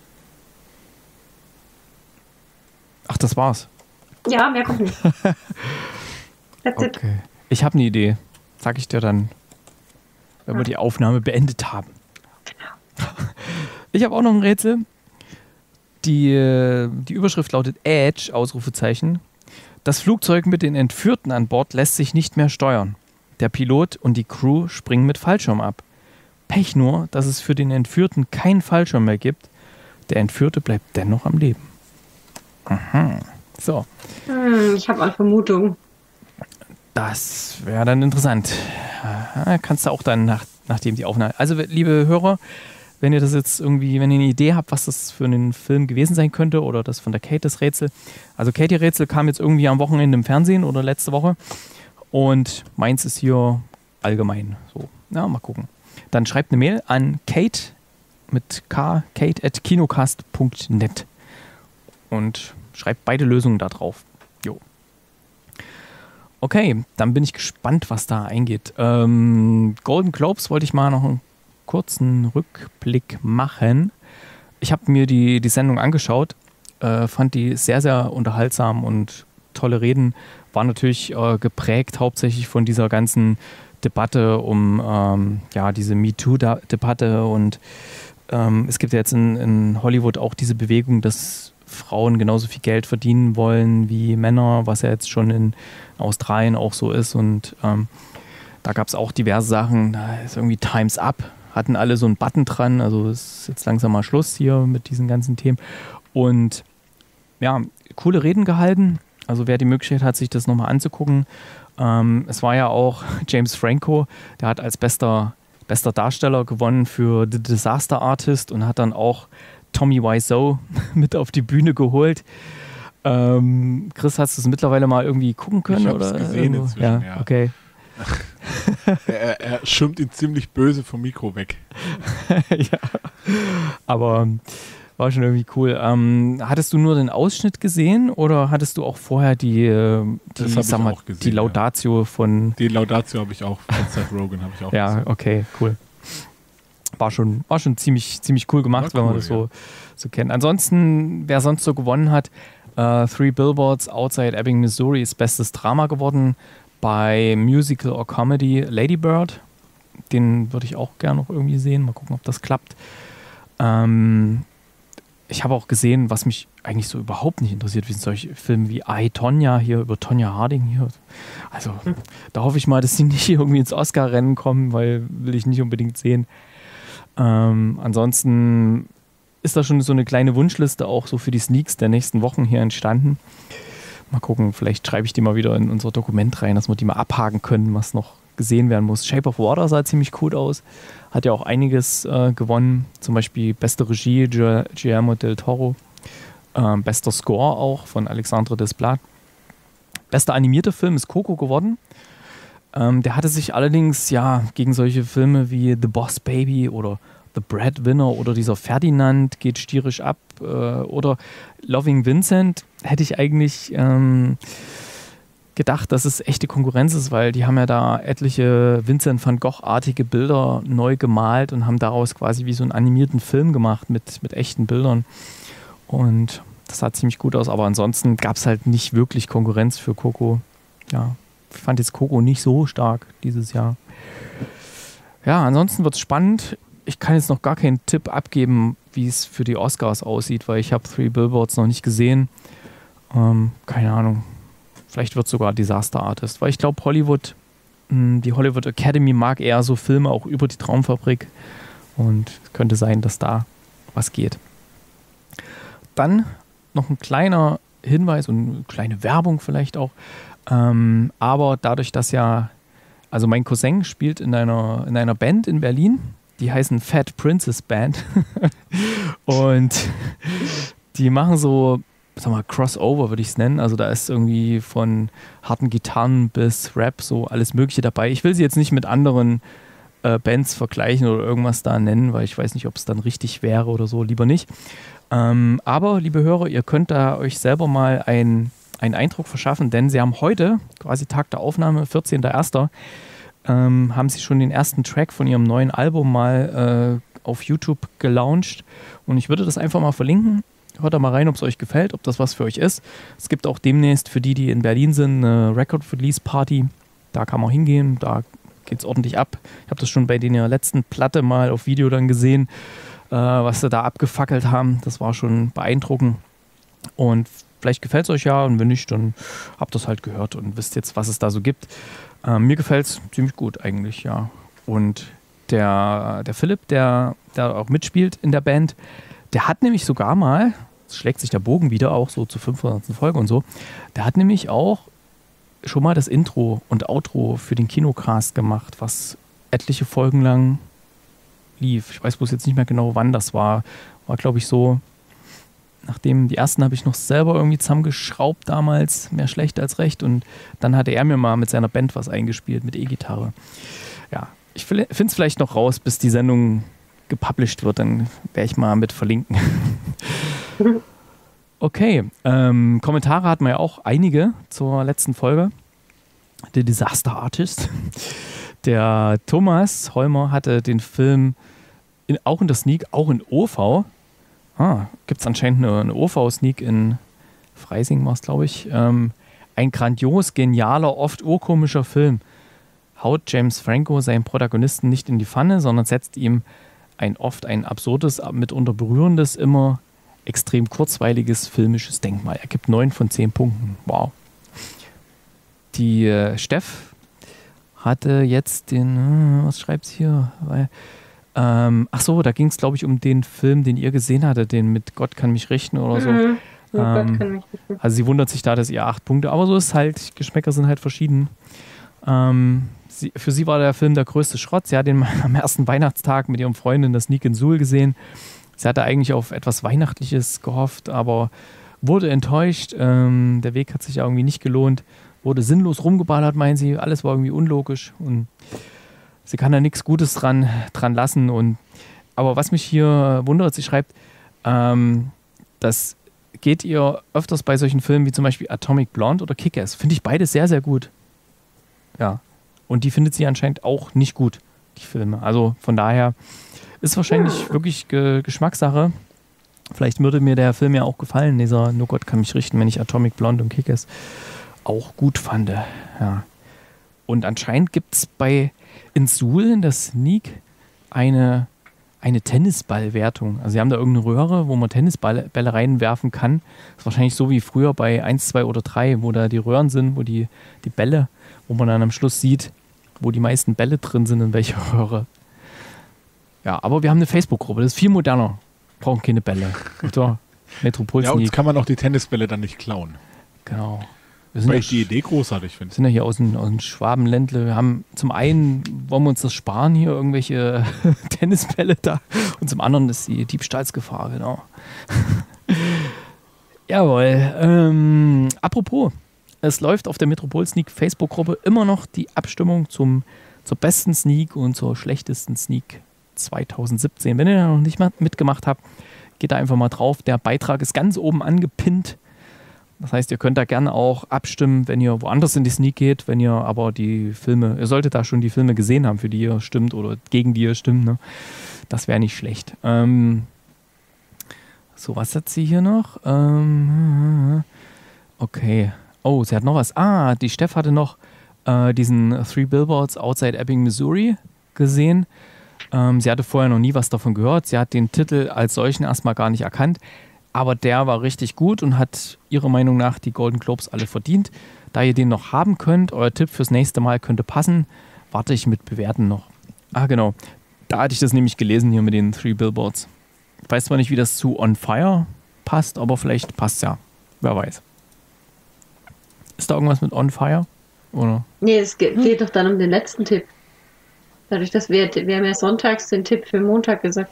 Ach, das war's. Ja, mehr kommt nicht. That's it. Okay. Ich habe eine Idee. Sag ich dir dann, wenn wir die Aufnahme beendet haben. Genau. Ich habe auch noch ein Rätsel. Die, die Überschrift lautet Edge, Ausrufezeichen. Das Flugzeug mit den Entführten an Bord lässt sich nicht mehr steuern. Der Pilot und die Crew springen mit Fallschirm ab. Pech nur, dass es für den Entführten keinen Fallschirm mehr gibt. Der Entführte bleibt dennoch am Leben. Aha. So. Hm, ich habe eine Vermutung. Das wäre dann interessant. Aha, kannst du auch dann, nach, nachdem die Aufnahme... Also, liebe Hörer, wenn ihr das jetzt irgendwie, wenn ihr eine Idee habt, was das für einen Film gewesen sein könnte oder das von der Kate, das Rätsel. Also Katie Rätsel kam jetzt irgendwie am Wochenende im Fernsehen oder letzte Woche und meins ist hier allgemein. So, na, mal gucken. Dann schreibt eine Mail an Kate mit K, kate at kinocast punkt net und schreibt beide Lösungen da drauf. Jo. Okay, dann bin ich gespannt, was da eingeht. Ähm, Golden Globes wollte ich mal noch einen kurzen Rückblick machen. Ich habe mir die, die Sendung angeschaut, äh, fand die sehr, sehr unterhaltsam und tolle Reden. War natürlich äh, geprägt hauptsächlich von dieser ganzen Debatte um ähm, ja, diese MeToo-Debatte und ähm, es gibt ja jetzt in, in Hollywood auch diese Bewegung, dass Frauen genauso viel Geld verdienen wollen wie Männer, was ja jetzt schon in Australien auch so ist und ähm, da gab es auch diverse Sachen, da ist irgendwie Time's Up, hatten alle so einen Button dran, also ist jetzt langsam mal Schluss hier mit diesen ganzen Themen und ja, coole Reden gehalten, also wer die Möglichkeit hat, sich das nochmal anzugucken. Ähm, es war ja auch James Franco, der hat als bester, bester Darsteller gewonnen für The Disaster Artist und hat dann auch Tommy Wiseau mit auf die Bühne geholt. Ähm, Chris, hast du es mittlerweile mal irgendwie gucken können? Ich habe es gesehen Irgendwo? inzwischen, ja. ja. Okay. er, er schirmt ihn ziemlich böse vom Mikro weg. Ja, aber war schon irgendwie cool. Ähm, hattest du nur den Ausschnitt gesehen oder hattest du auch vorher die, die, Das hab sag ich mal, auch gesehen, die Laudatio ja. von... Die Laudatio habe ich auch, von Seth Rogen habe ich auch Ja, gesehen. okay, cool. War schon, war schon ziemlich, ziemlich cool gemacht, War wenn man cool, das so, so kennt. Ansonsten, wer sonst so gewonnen hat, äh, Three Billboards Outside Ebbing, Missouri ist bestes Drama geworden. Bei Musical or Comedy Lady Bird. Den würde ich auch gerne noch irgendwie sehen. Mal gucken, ob das klappt. Ähm, ich habe auch gesehen, was mich eigentlich so überhaupt nicht interessiert, wie solche Filme wie I, Tonya hier über Tonya Harding hier. Also da hoffe ich mal, dass sie nicht irgendwie ins Oscar-Rennen kommen, weil will ich nicht unbedingt sehen. Ähm, ansonsten ist da schon so eine kleine Wunschliste auch so für die Sneaks der nächsten Wochen hier entstanden. Mal gucken, vielleicht schreibe ich die mal wieder in unser Dokument rein, dass wir die mal abhaken können, was noch gesehen werden muss. Shape of Water sah ziemlich cool aus, hat ja auch einiges äh, gewonnen, zum Beispiel beste Regie Gu- Guillermo del Toro, ähm, bester Score auch von Alexandre Desplat. Bester animierter Film ist Coco geworden. Ähm, der hatte sich allerdings ja gegen solche Filme wie The Boss Baby oder The Breadwinner oder dieser Ferdinand geht stierisch ab äh, oder Loving Vincent hätte ich eigentlich ähm, gedacht, dass es echte Konkurrenz ist, weil die haben ja da etliche Vincent van Gogh-artige Bilder neu gemalt und haben daraus quasi wie so einen animierten Film gemacht mit, mit echten Bildern und das sah ziemlich gut aus, aber ansonsten gab es halt nicht wirklich Konkurrenz für Coco. Ja, ich fand jetzt Coco nicht so stark dieses Jahr. Ja, ansonsten wird es spannend. Ich kann jetzt noch gar keinen Tipp abgeben, wie es für die Oscars aussieht, weil ich habe Three Billboards noch nicht gesehen. Ähm, keine Ahnung. Vielleicht wird es sogar Disaster Artist, weil ich glaube, Hollywood, mh, die Hollywood Academy mag eher so Filme auch über die Traumfabrik und es könnte sein, dass da was geht. Dann noch ein kleiner Hinweis und eine kleine Werbung vielleicht auch. Ähm, aber dadurch, dass ja, also mein Cousin spielt in einer, in einer Band in Berlin, die heißen Fat Princess Band und die machen so, sag mal, Crossover würde ich es nennen, also da ist irgendwie von harten Gitarren bis Rap so alles mögliche dabei. Ich will sie jetzt nicht mit anderen äh, Bands vergleichen oder irgendwas da nennen, weil ich weiß nicht, ob es dann richtig wäre oder so, lieber nicht. Ähm, aber, liebe Hörer, ihr könnt da euch selber mal ein einen Eindruck verschaffen, denn sie haben heute, quasi Tag der Aufnahme, vierzehnter erster Ähm, haben sie schon den ersten Track von ihrem neuen Album mal äh, auf YouTube gelauncht und ich würde das einfach mal verlinken. Hört da mal rein, ob es euch gefällt, ob das was für euch ist. Es gibt auch demnächst für die, die in Berlin sind, eine Record-Release-Party. Da kann man hingehen, da geht es ordentlich ab. Ich habe das schon bei der letzten Platte mal auf Video dann gesehen, äh, was sie da abgefackelt haben. Das war schon beeindruckend und vielleicht gefällt es euch ja und wenn nicht, dann habt ihr es halt gehört und wisst jetzt, was es da so gibt. Ähm, mir gefällt es ziemlich gut eigentlich, ja. Und der, der Philipp, der, der auch mitspielt in der Band, der hat nämlich sogar mal, es schlägt sich der Bogen wieder auch so zur fünfhundertsten Folge und so, der hat nämlich auch schon mal das Intro und Outro für den Kinocast gemacht, was etliche Folgen lang lief. Ich weiß bloß jetzt nicht mehr genau, wann das war. War, glaube ich, so, nachdem die ersten habe ich noch selber irgendwie zusammengeschraubt damals, mehr schlecht als recht. Und dann hatte er mir mal mit seiner Band was eingespielt, mit E-Gitarre. Ja, ich finde es vielleicht noch raus, bis die Sendung gepublished wird. Dann werde ich mal mit verlinken. Okay, ähm, Kommentare hatten wir ja auch einige zur letzten Folge. The Disaster Artist. Der Thomas Holmer hatte den Film in, auch in der Sneak, auch in O V. Ah, gibt es anscheinend eine, eine O V-Sneak in Freising, war es, glaube ich. Ähm, ein grandios, genialer, oft urkomischer Film. Haut James Franco seinen Protagonisten nicht in die Pfanne, sondern setzt ihm ein oft ein absurdes, mitunter berührendes, immer extrem kurzweiliges filmisches Denkmal. Er gibt neun von zehn Punkten. Wow. Die äh, Steff hatte jetzt den, äh, was schreibt sie hier? Weil, ähm, ach so, da ging es, glaube ich, um den Film, den ihr gesehen hattet, den mit Gott kann mich richten oder so. Mhm. Oh Ähm, Gott, kann mich richten. Also sie wundert sich da, dass ihr acht Punkte, aber so ist halt, Geschmäcker sind halt verschieden. Ähm, sie, für sie war der Film der größte Schrott. Sie hat ihn am ersten Weihnachtstag mit ihrem Freund in der Sneak in Suhl gesehen. Sie hatte eigentlich auf etwas Weihnachtliches gehofft, aber wurde enttäuscht. Ähm, der Weg hat sich irgendwie nicht gelohnt. Wurde sinnlos rumgeballert, meinen sie. Alles war irgendwie unlogisch und sie kann da nichts Gutes dran, dran lassen. Und, aber was mich hier wundert, sie schreibt, ähm, das geht ihr öfters bei solchen Filmen wie zum Beispiel Atomic Blonde oder Kick-Ass. Finde ich beide sehr, sehr gut. Ja. Und die findet sie anscheinend auch nicht gut, die Filme. Also von daher ist wahrscheinlich wirklich Ge- Geschmackssache. Vielleicht würde mir der Film ja auch gefallen, dieser Nur Gott kann mich richten, wenn ich Atomic Blonde und Kick-Ass auch gut fand. Ja. Und anscheinend gibt es bei in Suhl in der Sneak eine, eine Tennisballwertung. Also sie haben da irgendeine Röhre, wo man Tennisbälle Bälle reinwerfen kann. Das ist wahrscheinlich so wie früher bei eins, zwei oder drei, wo da die Röhren sind, wo die, die Bälle, wo man dann am Schluss sieht, wo die meisten Bälle drin sind, in welcher Röhre. Ja, aber wir haben eine Facebook-Gruppe, das ist viel moderner. Brauchen keine Bälle. So, Metropol Ja, Sneak. uns kann man auch die Tennisbälle dann nicht klauen. Genau. Wir sind Weil ja, ich die Idee großartig finde. sind ja hier aus dem, aus dem Schwabenländle. Wir haben zum einen, wollen wir uns das sparen, hier irgendwelche Tennisbälle da. Und zum anderen ist die Diebstahlsgefahr, genau. Jawohl. Ähm, apropos, es läuft auf der Metropol Sneak Facebook-Gruppe immer noch die Abstimmung zum, zur besten Sneak und zur schlechtesten Sneak zwanzig siebzehn. Wenn ihr da noch nicht mal mitgemacht habt, geht da einfach mal drauf. Der Beitrag ist ganz oben angepinnt. Das heißt, ihr könnt da gerne auch abstimmen, wenn ihr woanders in die Sneak geht, wenn ihr aber die Filme, ihr solltet da schon die Filme gesehen haben, für die ihr stimmt oder gegen die ihr stimmt. Ne? Das wäre nicht schlecht. Ähm, so, was hat sie hier noch? Ähm, okay. Oh, sie hat noch was. Ah, die Steff hatte noch äh, diesen Three Billboards Outside Ebbing, Missouri gesehen. Ähm, sie hatte vorher noch nie was davon gehört. Sie hat den Titel als solchen erstmal gar nicht erkannt. Aber der war richtig gut und hat ihrer Meinung nach die Golden Globes alle verdient. Da ihr den noch haben könnt, euer Tipp fürs nächste Mal könnte passen, warte ich mit Bewerten noch. Ah, genau. Da hatte ich das nämlich gelesen hier mit den Three Billboards. Ich weiß zwar nicht, wie das zu On Fire passt, aber vielleicht passt es ja. Wer weiß. Ist da irgendwas mit On Fire? Oder? Nee, es geht, geht doch dann um den letzten Tipp. Dadurch, dass wir, wir haben ja sonntags den Tipp für Montag gesagt.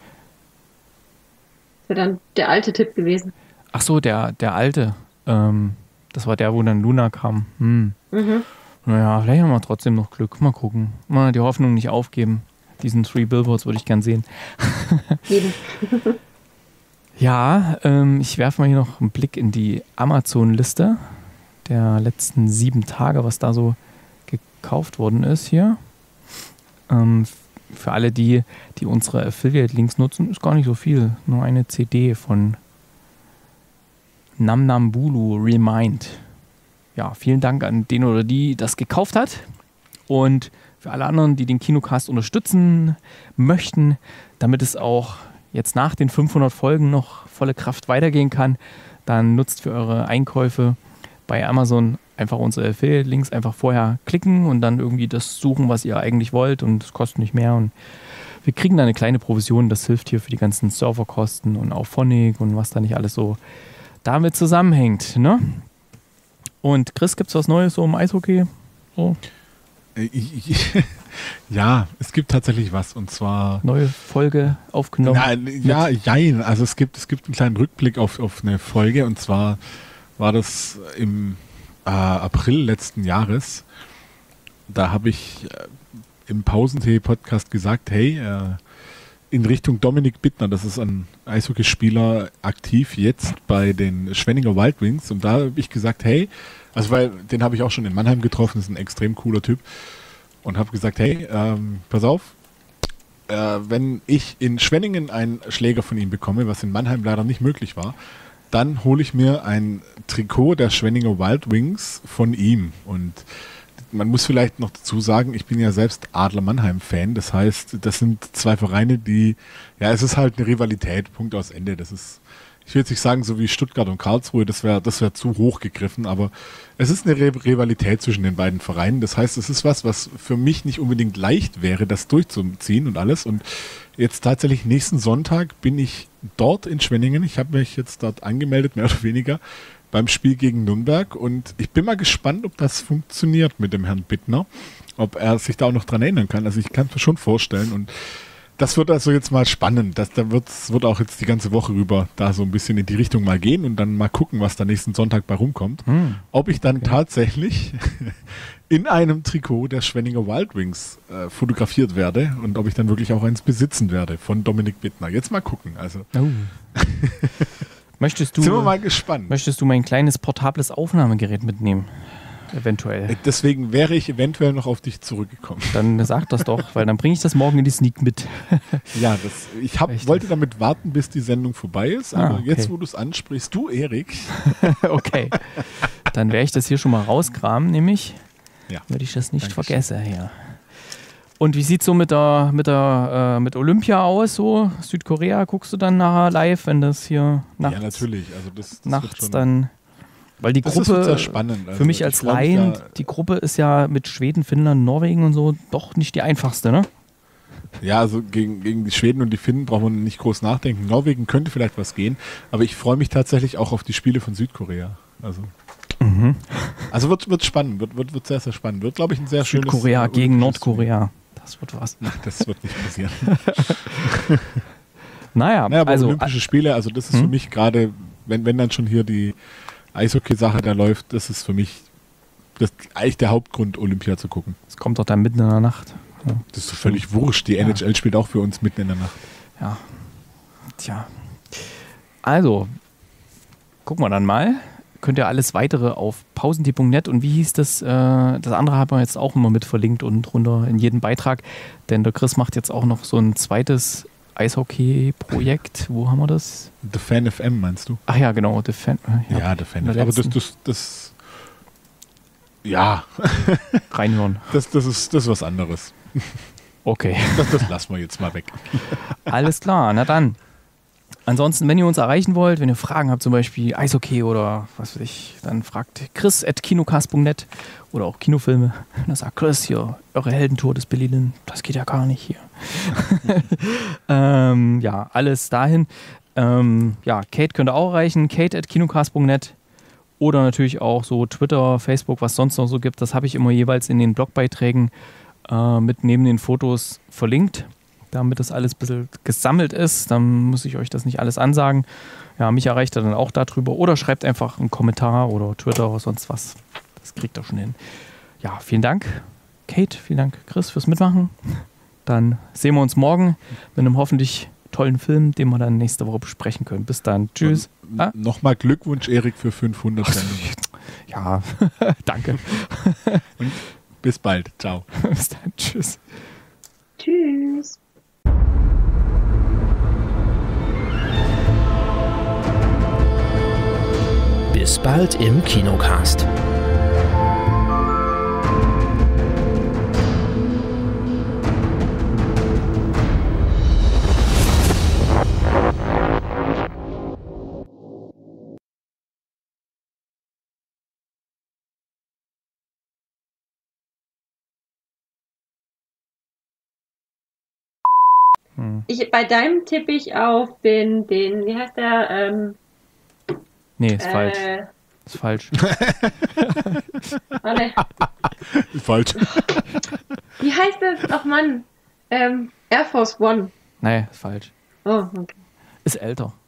Das wäre dann der alte Tipp gewesen. Ach so, der, der alte. Ähm, das war der, wo dann Luna kam. Hm. Mhm. Naja, vielleicht haben wir trotzdem noch Glück. Mal gucken. Mal die Hoffnung nicht aufgeben. Diesen Three Billboards würde ich gern sehen. Jeden. Ja, ähm, ich werfe mal hier noch einen Blick in die Amazon-Liste der letzten sieben Tage, was da so gekauft worden ist hier. Ähm, für alle die, die unsere Affiliate-Links nutzen, ist gar nicht so viel. Nur eine C D von Namnambulu Remind. Ja, vielen Dank an den oder die das gekauft hat. Und für alle anderen, die den Kinocast unterstützen möchten, damit es auch jetzt nach den fünfhundert Folgen noch volle Kraft weitergehen kann, dann nutzt für eure Einkäufe bei Amazon einfach unsere Affiliate-Links, einfach vorher klicken und dann irgendwie das suchen, was ihr eigentlich wollt, und es kostet nicht mehr und wir kriegen da eine kleine Provision, das hilft hier für die ganzen Serverkosten und auch Phonic und was da nicht alles so damit zusammenhängt, ne? Und Chris, gibt's was Neues so im Eishockey? So? Äh, ich, ich, ja, es gibt tatsächlich was und zwar... Neue Folge aufgenommen? Nein, ja, jein. Also es gibt, es gibt einen kleinen Rückblick auf, auf eine Folge und zwar war das im äh, April letzten Jahres. Da habe ich äh, im Pausentee-Podcast gesagt, hey, äh, in Richtung Dominik Bittner, das ist ein Eishockeyspieler aktiv jetzt bei den Schwenninger Wild Wings und da habe ich gesagt, hey, also weil den habe ich auch schon in Mannheim getroffen, ist ein extrem cooler Typ und habe gesagt, hey, ähm, pass auf, äh, wenn ich in Schwenningen einen Schläger von ihm bekomme, was in Mannheim leider nicht möglich war, dann hole ich mir ein Trikot der Schwenninger Wild Wings von ihm und man muss vielleicht noch dazu sagen, ich bin ja selbst Adler Mannheim-Fan. Das heißt, das sind zwei Vereine, die, ja, es ist halt eine Rivalität, Punkt aus Ende. Das ist, ich will jetzt nicht sagen, so wie Stuttgart und Karlsruhe, das wäre das wäre zu hoch gegriffen, aber es ist eine Rivalität zwischen den beiden Vereinen. Das heißt, es ist was, was für mich nicht unbedingt leicht wäre, das durchzuziehen und alles. Und jetzt tatsächlich nächsten Sonntag bin ich dort in Schwenningen. Ich habe mich jetzt dort angemeldet, mehr oder weniger, beim Spiel gegen Nürnberg und ich bin mal gespannt, ob das funktioniert mit dem Herrn Bittner, ob er sich da auch noch dran erinnern kann. Also ich kann es mir schon vorstellen und das wird also jetzt mal spannend. Das, da wird wird auch jetzt die ganze Woche rüber da so ein bisschen in die Richtung mal gehen und dann mal gucken, was da nächsten Sonntag bei rumkommt. Hm. Ob ich dann okay. tatsächlich in einem Trikot der Schwenninger Wild Wings äh, fotografiert werde und ob ich dann wirklich auch eins besitzen werde von Dominik Bittner. Jetzt mal gucken. Also. Oh. Möchtest du, Sind wir mal gespannt. Möchtest du mein kleines portables Aufnahmegerät mitnehmen? Eventuell. Deswegen wäre ich eventuell noch auf dich zurückgekommen. Dann sag das doch, weil dann bringe ich das morgen in die Sneak mit. Ja, das, ich hab, wollte damit warten, bis die Sendung vorbei ist, aber ah, okay. Jetzt, wo du es ansprichst, du, Erik. Okay, dann werde ich das hier schon mal rauskramen, nämlich, ja. Würde ich das nicht Dankeschön. vergessen. Ja. Und wie sieht es so mit der, mit der äh, mit Olympia aus? So Südkorea guckst du dann nachher live, wenn das hier nachts, ja, natürlich. Also das, das nachts wird schon, dann. Weil die das Gruppe, ist sehr spannend. Also für mich als Laien, die Gruppe ist ja mit Schweden, Finnland, Norwegen und so doch nicht die einfachste, ne? Ja, also gegen, gegen die Schweden und die Finnen braucht man nicht groß nachdenken. Norwegen könnte vielleicht was gehen, aber ich freue mich tatsächlich auch auf die Spiele von Südkorea. Also, mhm. also wird, wird spannend, wird, wird, wird sehr, sehr spannend. Wird, glaube ich, ein sehr schönes... Südkorea gegen Nordkorea. Das wird was. Ach, das wird nicht passieren. naja, naja, aber also... Olympische Spiele, also das ist hm? für mich gerade, wenn, wenn dann schon hier die Eishockey-Sache da läuft, das ist für mich das eigentlich der Hauptgrund, Olympia zu gucken. Es kommt doch dann mitten in der Nacht. Ja. Das ist so völlig wurscht. Die ja. N H L spielt auch für uns mitten in der Nacht. Ja. Tja. Also, gucken wir dann mal. Könnt ihr alles weitere auf pausentee punkt net und wie hieß das? Äh, das andere haben wir jetzt auch immer mit verlinkt und drunter in jedem Beitrag. Denn der Chris macht jetzt auch noch so ein zweites Eishockey-Projekt. Wo haben wir das? The Fan F M meinst du? Ach ja, genau. The Fan, ja, ja The Fan F M. Aber das, das, das ja. Reinhören. Das, das, ist, das ist was anderes. Okay. Das, das lassen wir jetzt mal weg. Alles klar, na dann. Ansonsten, wenn ihr uns erreichen wollt, wenn ihr Fragen habt, zum Beispiel Eishockey oder was weiß ich, dann fragt chris at kinocast punkt net oder auch Kinofilme. Dann sagt Chris, hier, eure Heldentour des Berlin, das geht ja gar nicht hier. ähm, ja, alles dahin. Ähm, ja, Kate könnt ihr auch erreichen, kate at kinocast punkt net oder natürlich auch so Twitter, Facebook, was sonst noch so gibt. Das habe ich immer jeweils in den Blogbeiträgen äh, mit neben den Fotos verlinkt, damit das alles ein bisschen gesammelt ist. Dann muss ich euch das nicht alles ansagen. Ja, mich erreicht ihr dann auch darüber. Oder schreibt einfach einen Kommentar oder Twitter oder sonst was. Das kriegt ihr schon hin. Ja, vielen Dank, Kate. Vielen Dank, Chris, fürs Mitmachen. Dann sehen wir uns morgen mit einem hoffentlich tollen Film, den wir dann nächste Woche besprechen können. Bis dann. Tschüss. Ah? Nochmal Glückwunsch, Erik, für fünfhundert Sendungen. Ja, danke. Und bis bald. Ciao. Bis dann. Tschüss. Tschüss. Bis bald im Kinocast. Ich, bei deinem tippe ich auf den, den, wie heißt der? Ähm, nee, ist äh, falsch. Ist falsch. Warte. Falsch. Wie heißt das? Ach Mann. Ähm, Air Force One. Nee, falsch. Oh, okay. Ist älter.